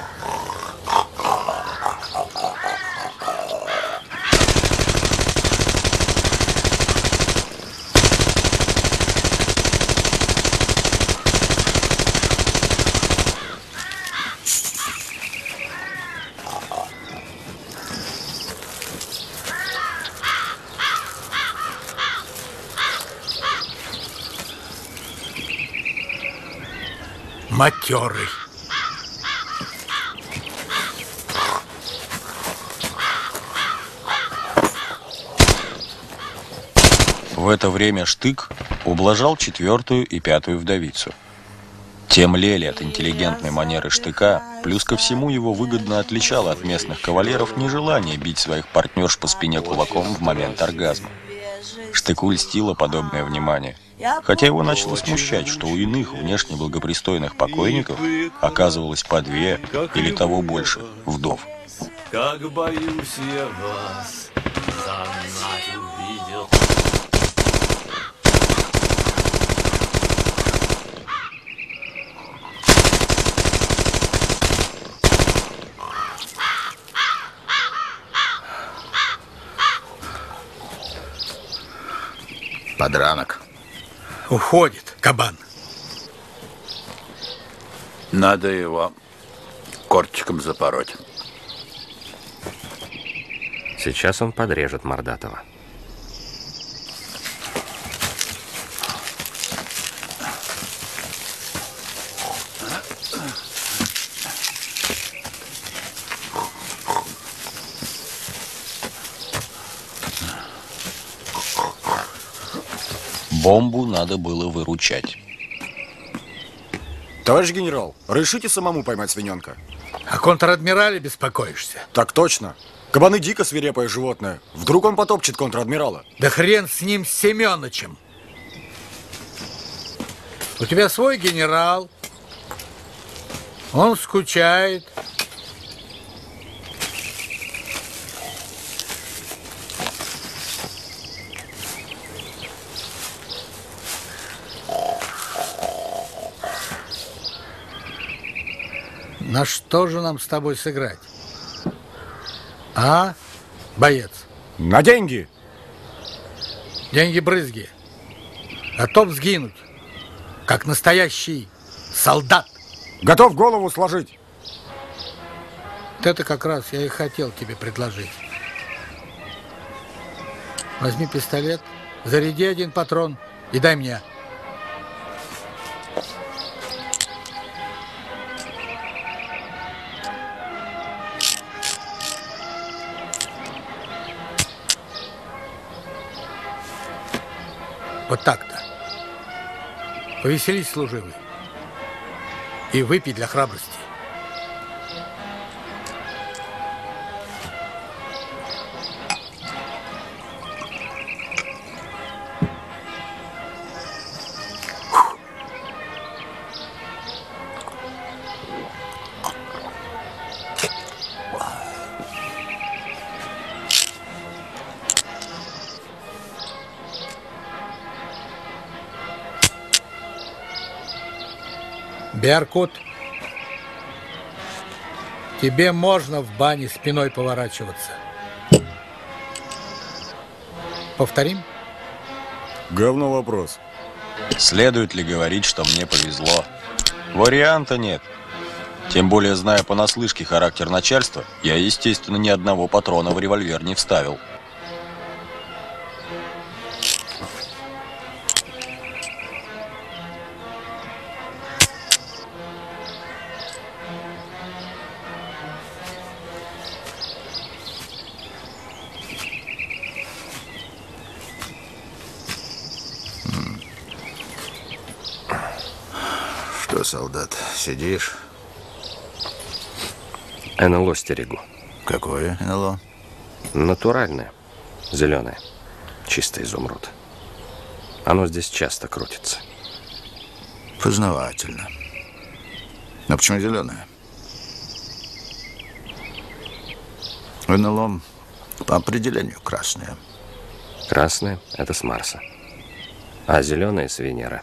Матерый. В это время Штык ублажал 4-ю и 5-ю вдовицу. Те млели от интеллигентной манеры Штыка, плюс ко всему его выгодно отличало от местных кавалеров нежелание бить своих партнерш по спине кулаком в момент оргазма. Штыку льстило подобное внимание, хотя его начало смущать, что у иных внешне благопристойных покойников оказывалось по 2 или того больше вдов. Как боюсь я вас загнать увидел. Подранок. Уходит кабан. Надо его кортиком запороть. Сейчас он подрежет Мордатова. Бомбу надо было выручать. Товарищ генерал, решите самому поймать свиненка. О контр-адмирале беспокоишься? Так точно. Кабаны дико свирепое животное. Вдруг он потопчет контр-адмирала? Да хрен с ним, с Семёнычем. У тебя свой генерал. Он скучает. На что же нам с тобой сыграть? А, боец? На деньги. Деньги-брызги. Готов сгинуть, как настоящий солдат. Готов голову сложить. Вот это как раз я и хотел тебе предложить. Возьми пистолет, заряди 1 патрон и дай мне. Вот так-то. Повеселись, служивый. И выпей для храбрости. Беркут, тебе можно в бане спиной поворачиваться. Повторим? Говно вопрос. Следует ли говорить, что мне повезло? Варианта нет. Тем более, зная понаслышке характер начальства, я, естественно, ни одного патрона в револьвер не вставил. Что, солдат, сидишь? НЛО стерегу. Какое НЛО? Натуральное. Зеленое. Чистый изумруд. Оно здесь часто крутится. Познавательно. Но почему зеленое? НЛО по определению красное. Красное – это с Марса. А зеленое – с Венеры.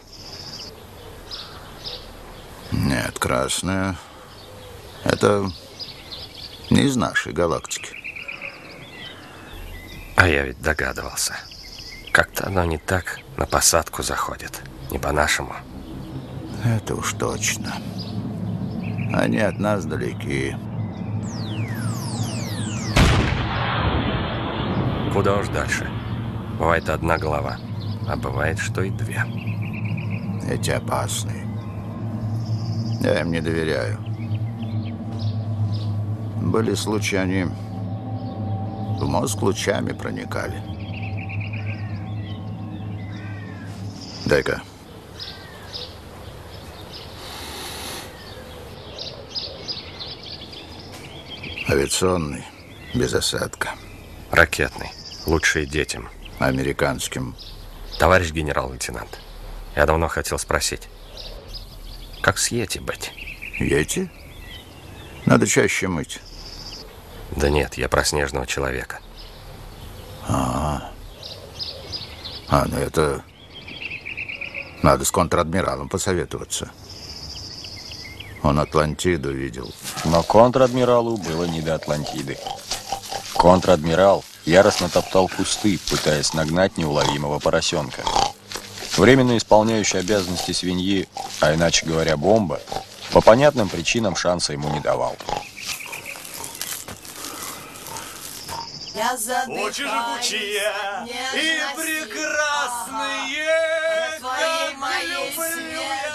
Нет, красное – это не из нашей галактики. А я ведь догадывался. Как-то оно не так на посадку заходит. Не по-нашему. Это уж точно. Они от нас далеки. Куда уж дальше. Бывает одна голова, а бывает, что и две. Эти опасные. Я им не доверяю. Были случаи, они в мозг лучами проникали. Дай-ка. Авиационный, без осадка. Ракетный. Лучший детям. Американским. Товарищ генерал-лейтенант, я давно хотел спросить, как с Йети быть? Йети? Надо чаще мыть. Да нет, я про снежного человека. Ну это... Надо с контр-адмиралом посоветоваться. Он Атлантиду видел. Но контр-адмиралу было не до Атлантиды. Контр-адмирал яростно топтал кусты, пытаясь нагнать неуловимого поросенка. Временно исполняющий обязанности свиньи, а иначе говоря, бомба, по понятным причинам шанса ему не давал. Очи жгучие и прекрасные, как люблю я.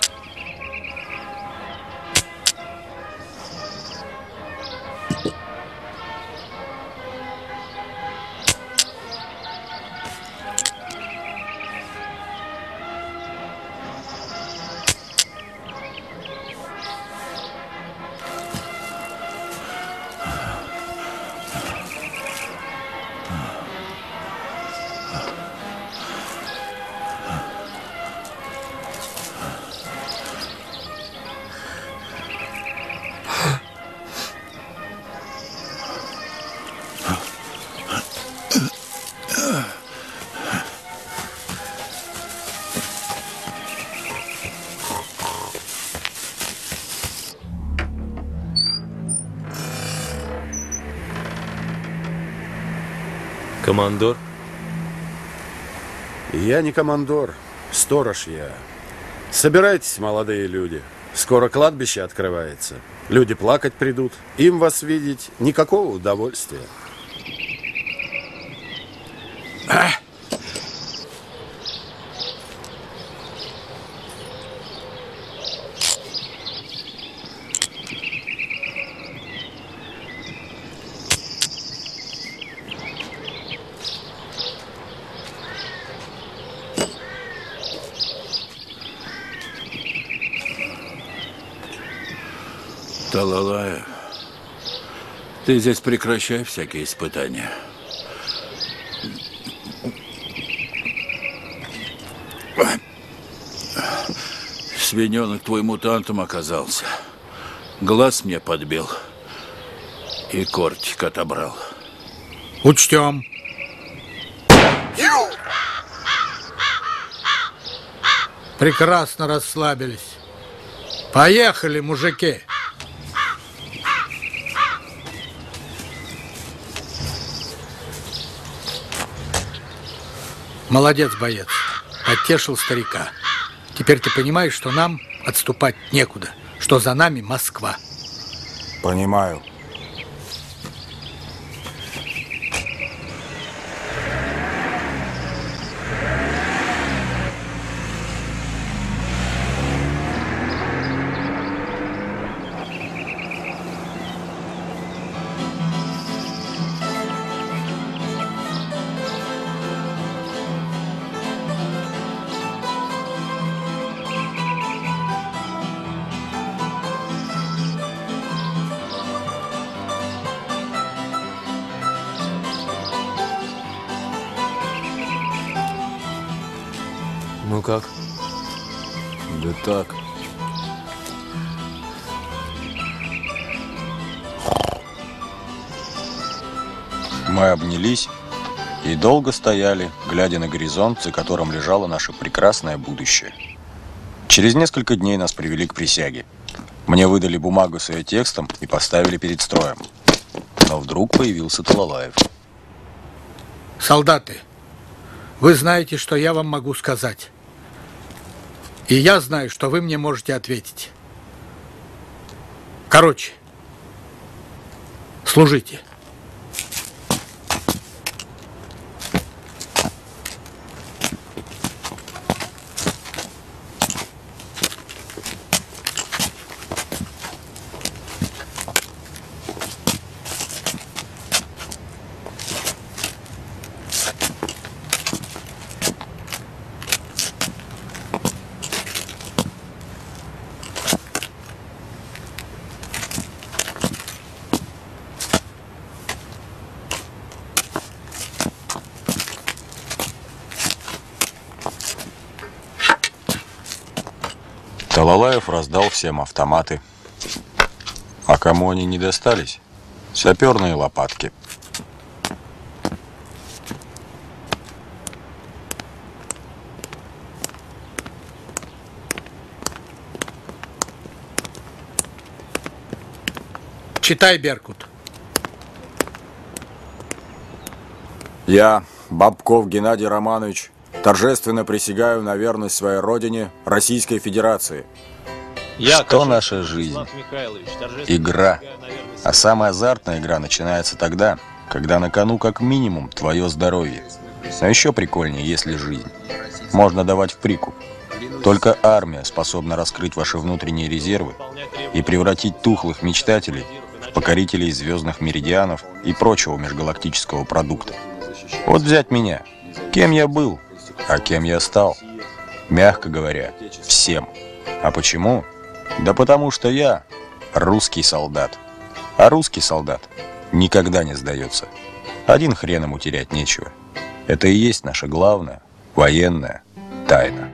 Командор? Я не командор, сторож я. Собирайтесь, молодые люди. Скоро кладбище открывается. Люди плакать придут. Им вас видеть никакого удовольствия. Талалаев, ты здесь прекращай всякие испытания. Свиненок твой мутантом оказался. Глаз мне подбил и кортик отобрал. Учтем. Прекрасно расслабились. Поехали, мужики. Молодец, боец. потешил старика. Теперь ты понимаешь, что нам отступать некуда, что за нами Москва. Понимаю. Ну как? Да так. Мы обнялись и долго стояли, глядя на горизонт, за которым лежало наше прекрасное будущее. Через несколько дней нас привели к присяге. Мне выдали бумагу с ее текстом и поставили перед строем. Но вдруг появился Талалаев. Солдаты, вы знаете, что я вам могу сказать. И я знаю, что вы мне можете ответить. Короче, служите. Талалаев раздал всем автоматы. А кому они не достались? Саперные лопатки. Читай, Беркут. Я, Бабков Геннадий Романович, торжественно присягаю на верность своей родине, Российской Федерации. Что наша жизнь? Игра. А самая азартная игра начинается тогда, когда на кону как минимум твое здоровье. А еще прикольнее, если жизнь. Можно давать в прикуп. Только армия способна раскрыть ваши внутренние резервы и превратить тухлых мечтателей в покорителей звездных меридианов и прочего межгалактического продукта. Вот взять меня. Кем я был, а кем я стал? Мягко говоря, всем. А почему? Да потому что я русский солдат. А русский солдат никогда не сдается. Один хрен ему терять нечего. Это и есть наша главная военная тайна.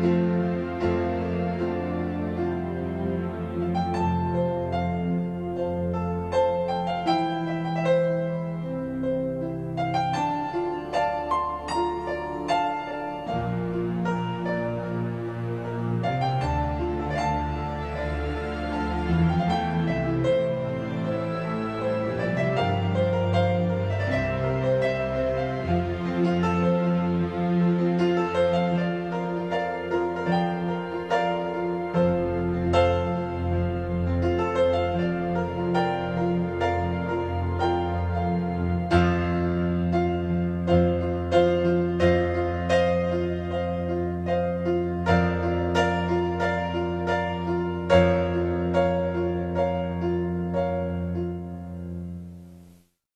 Thank you.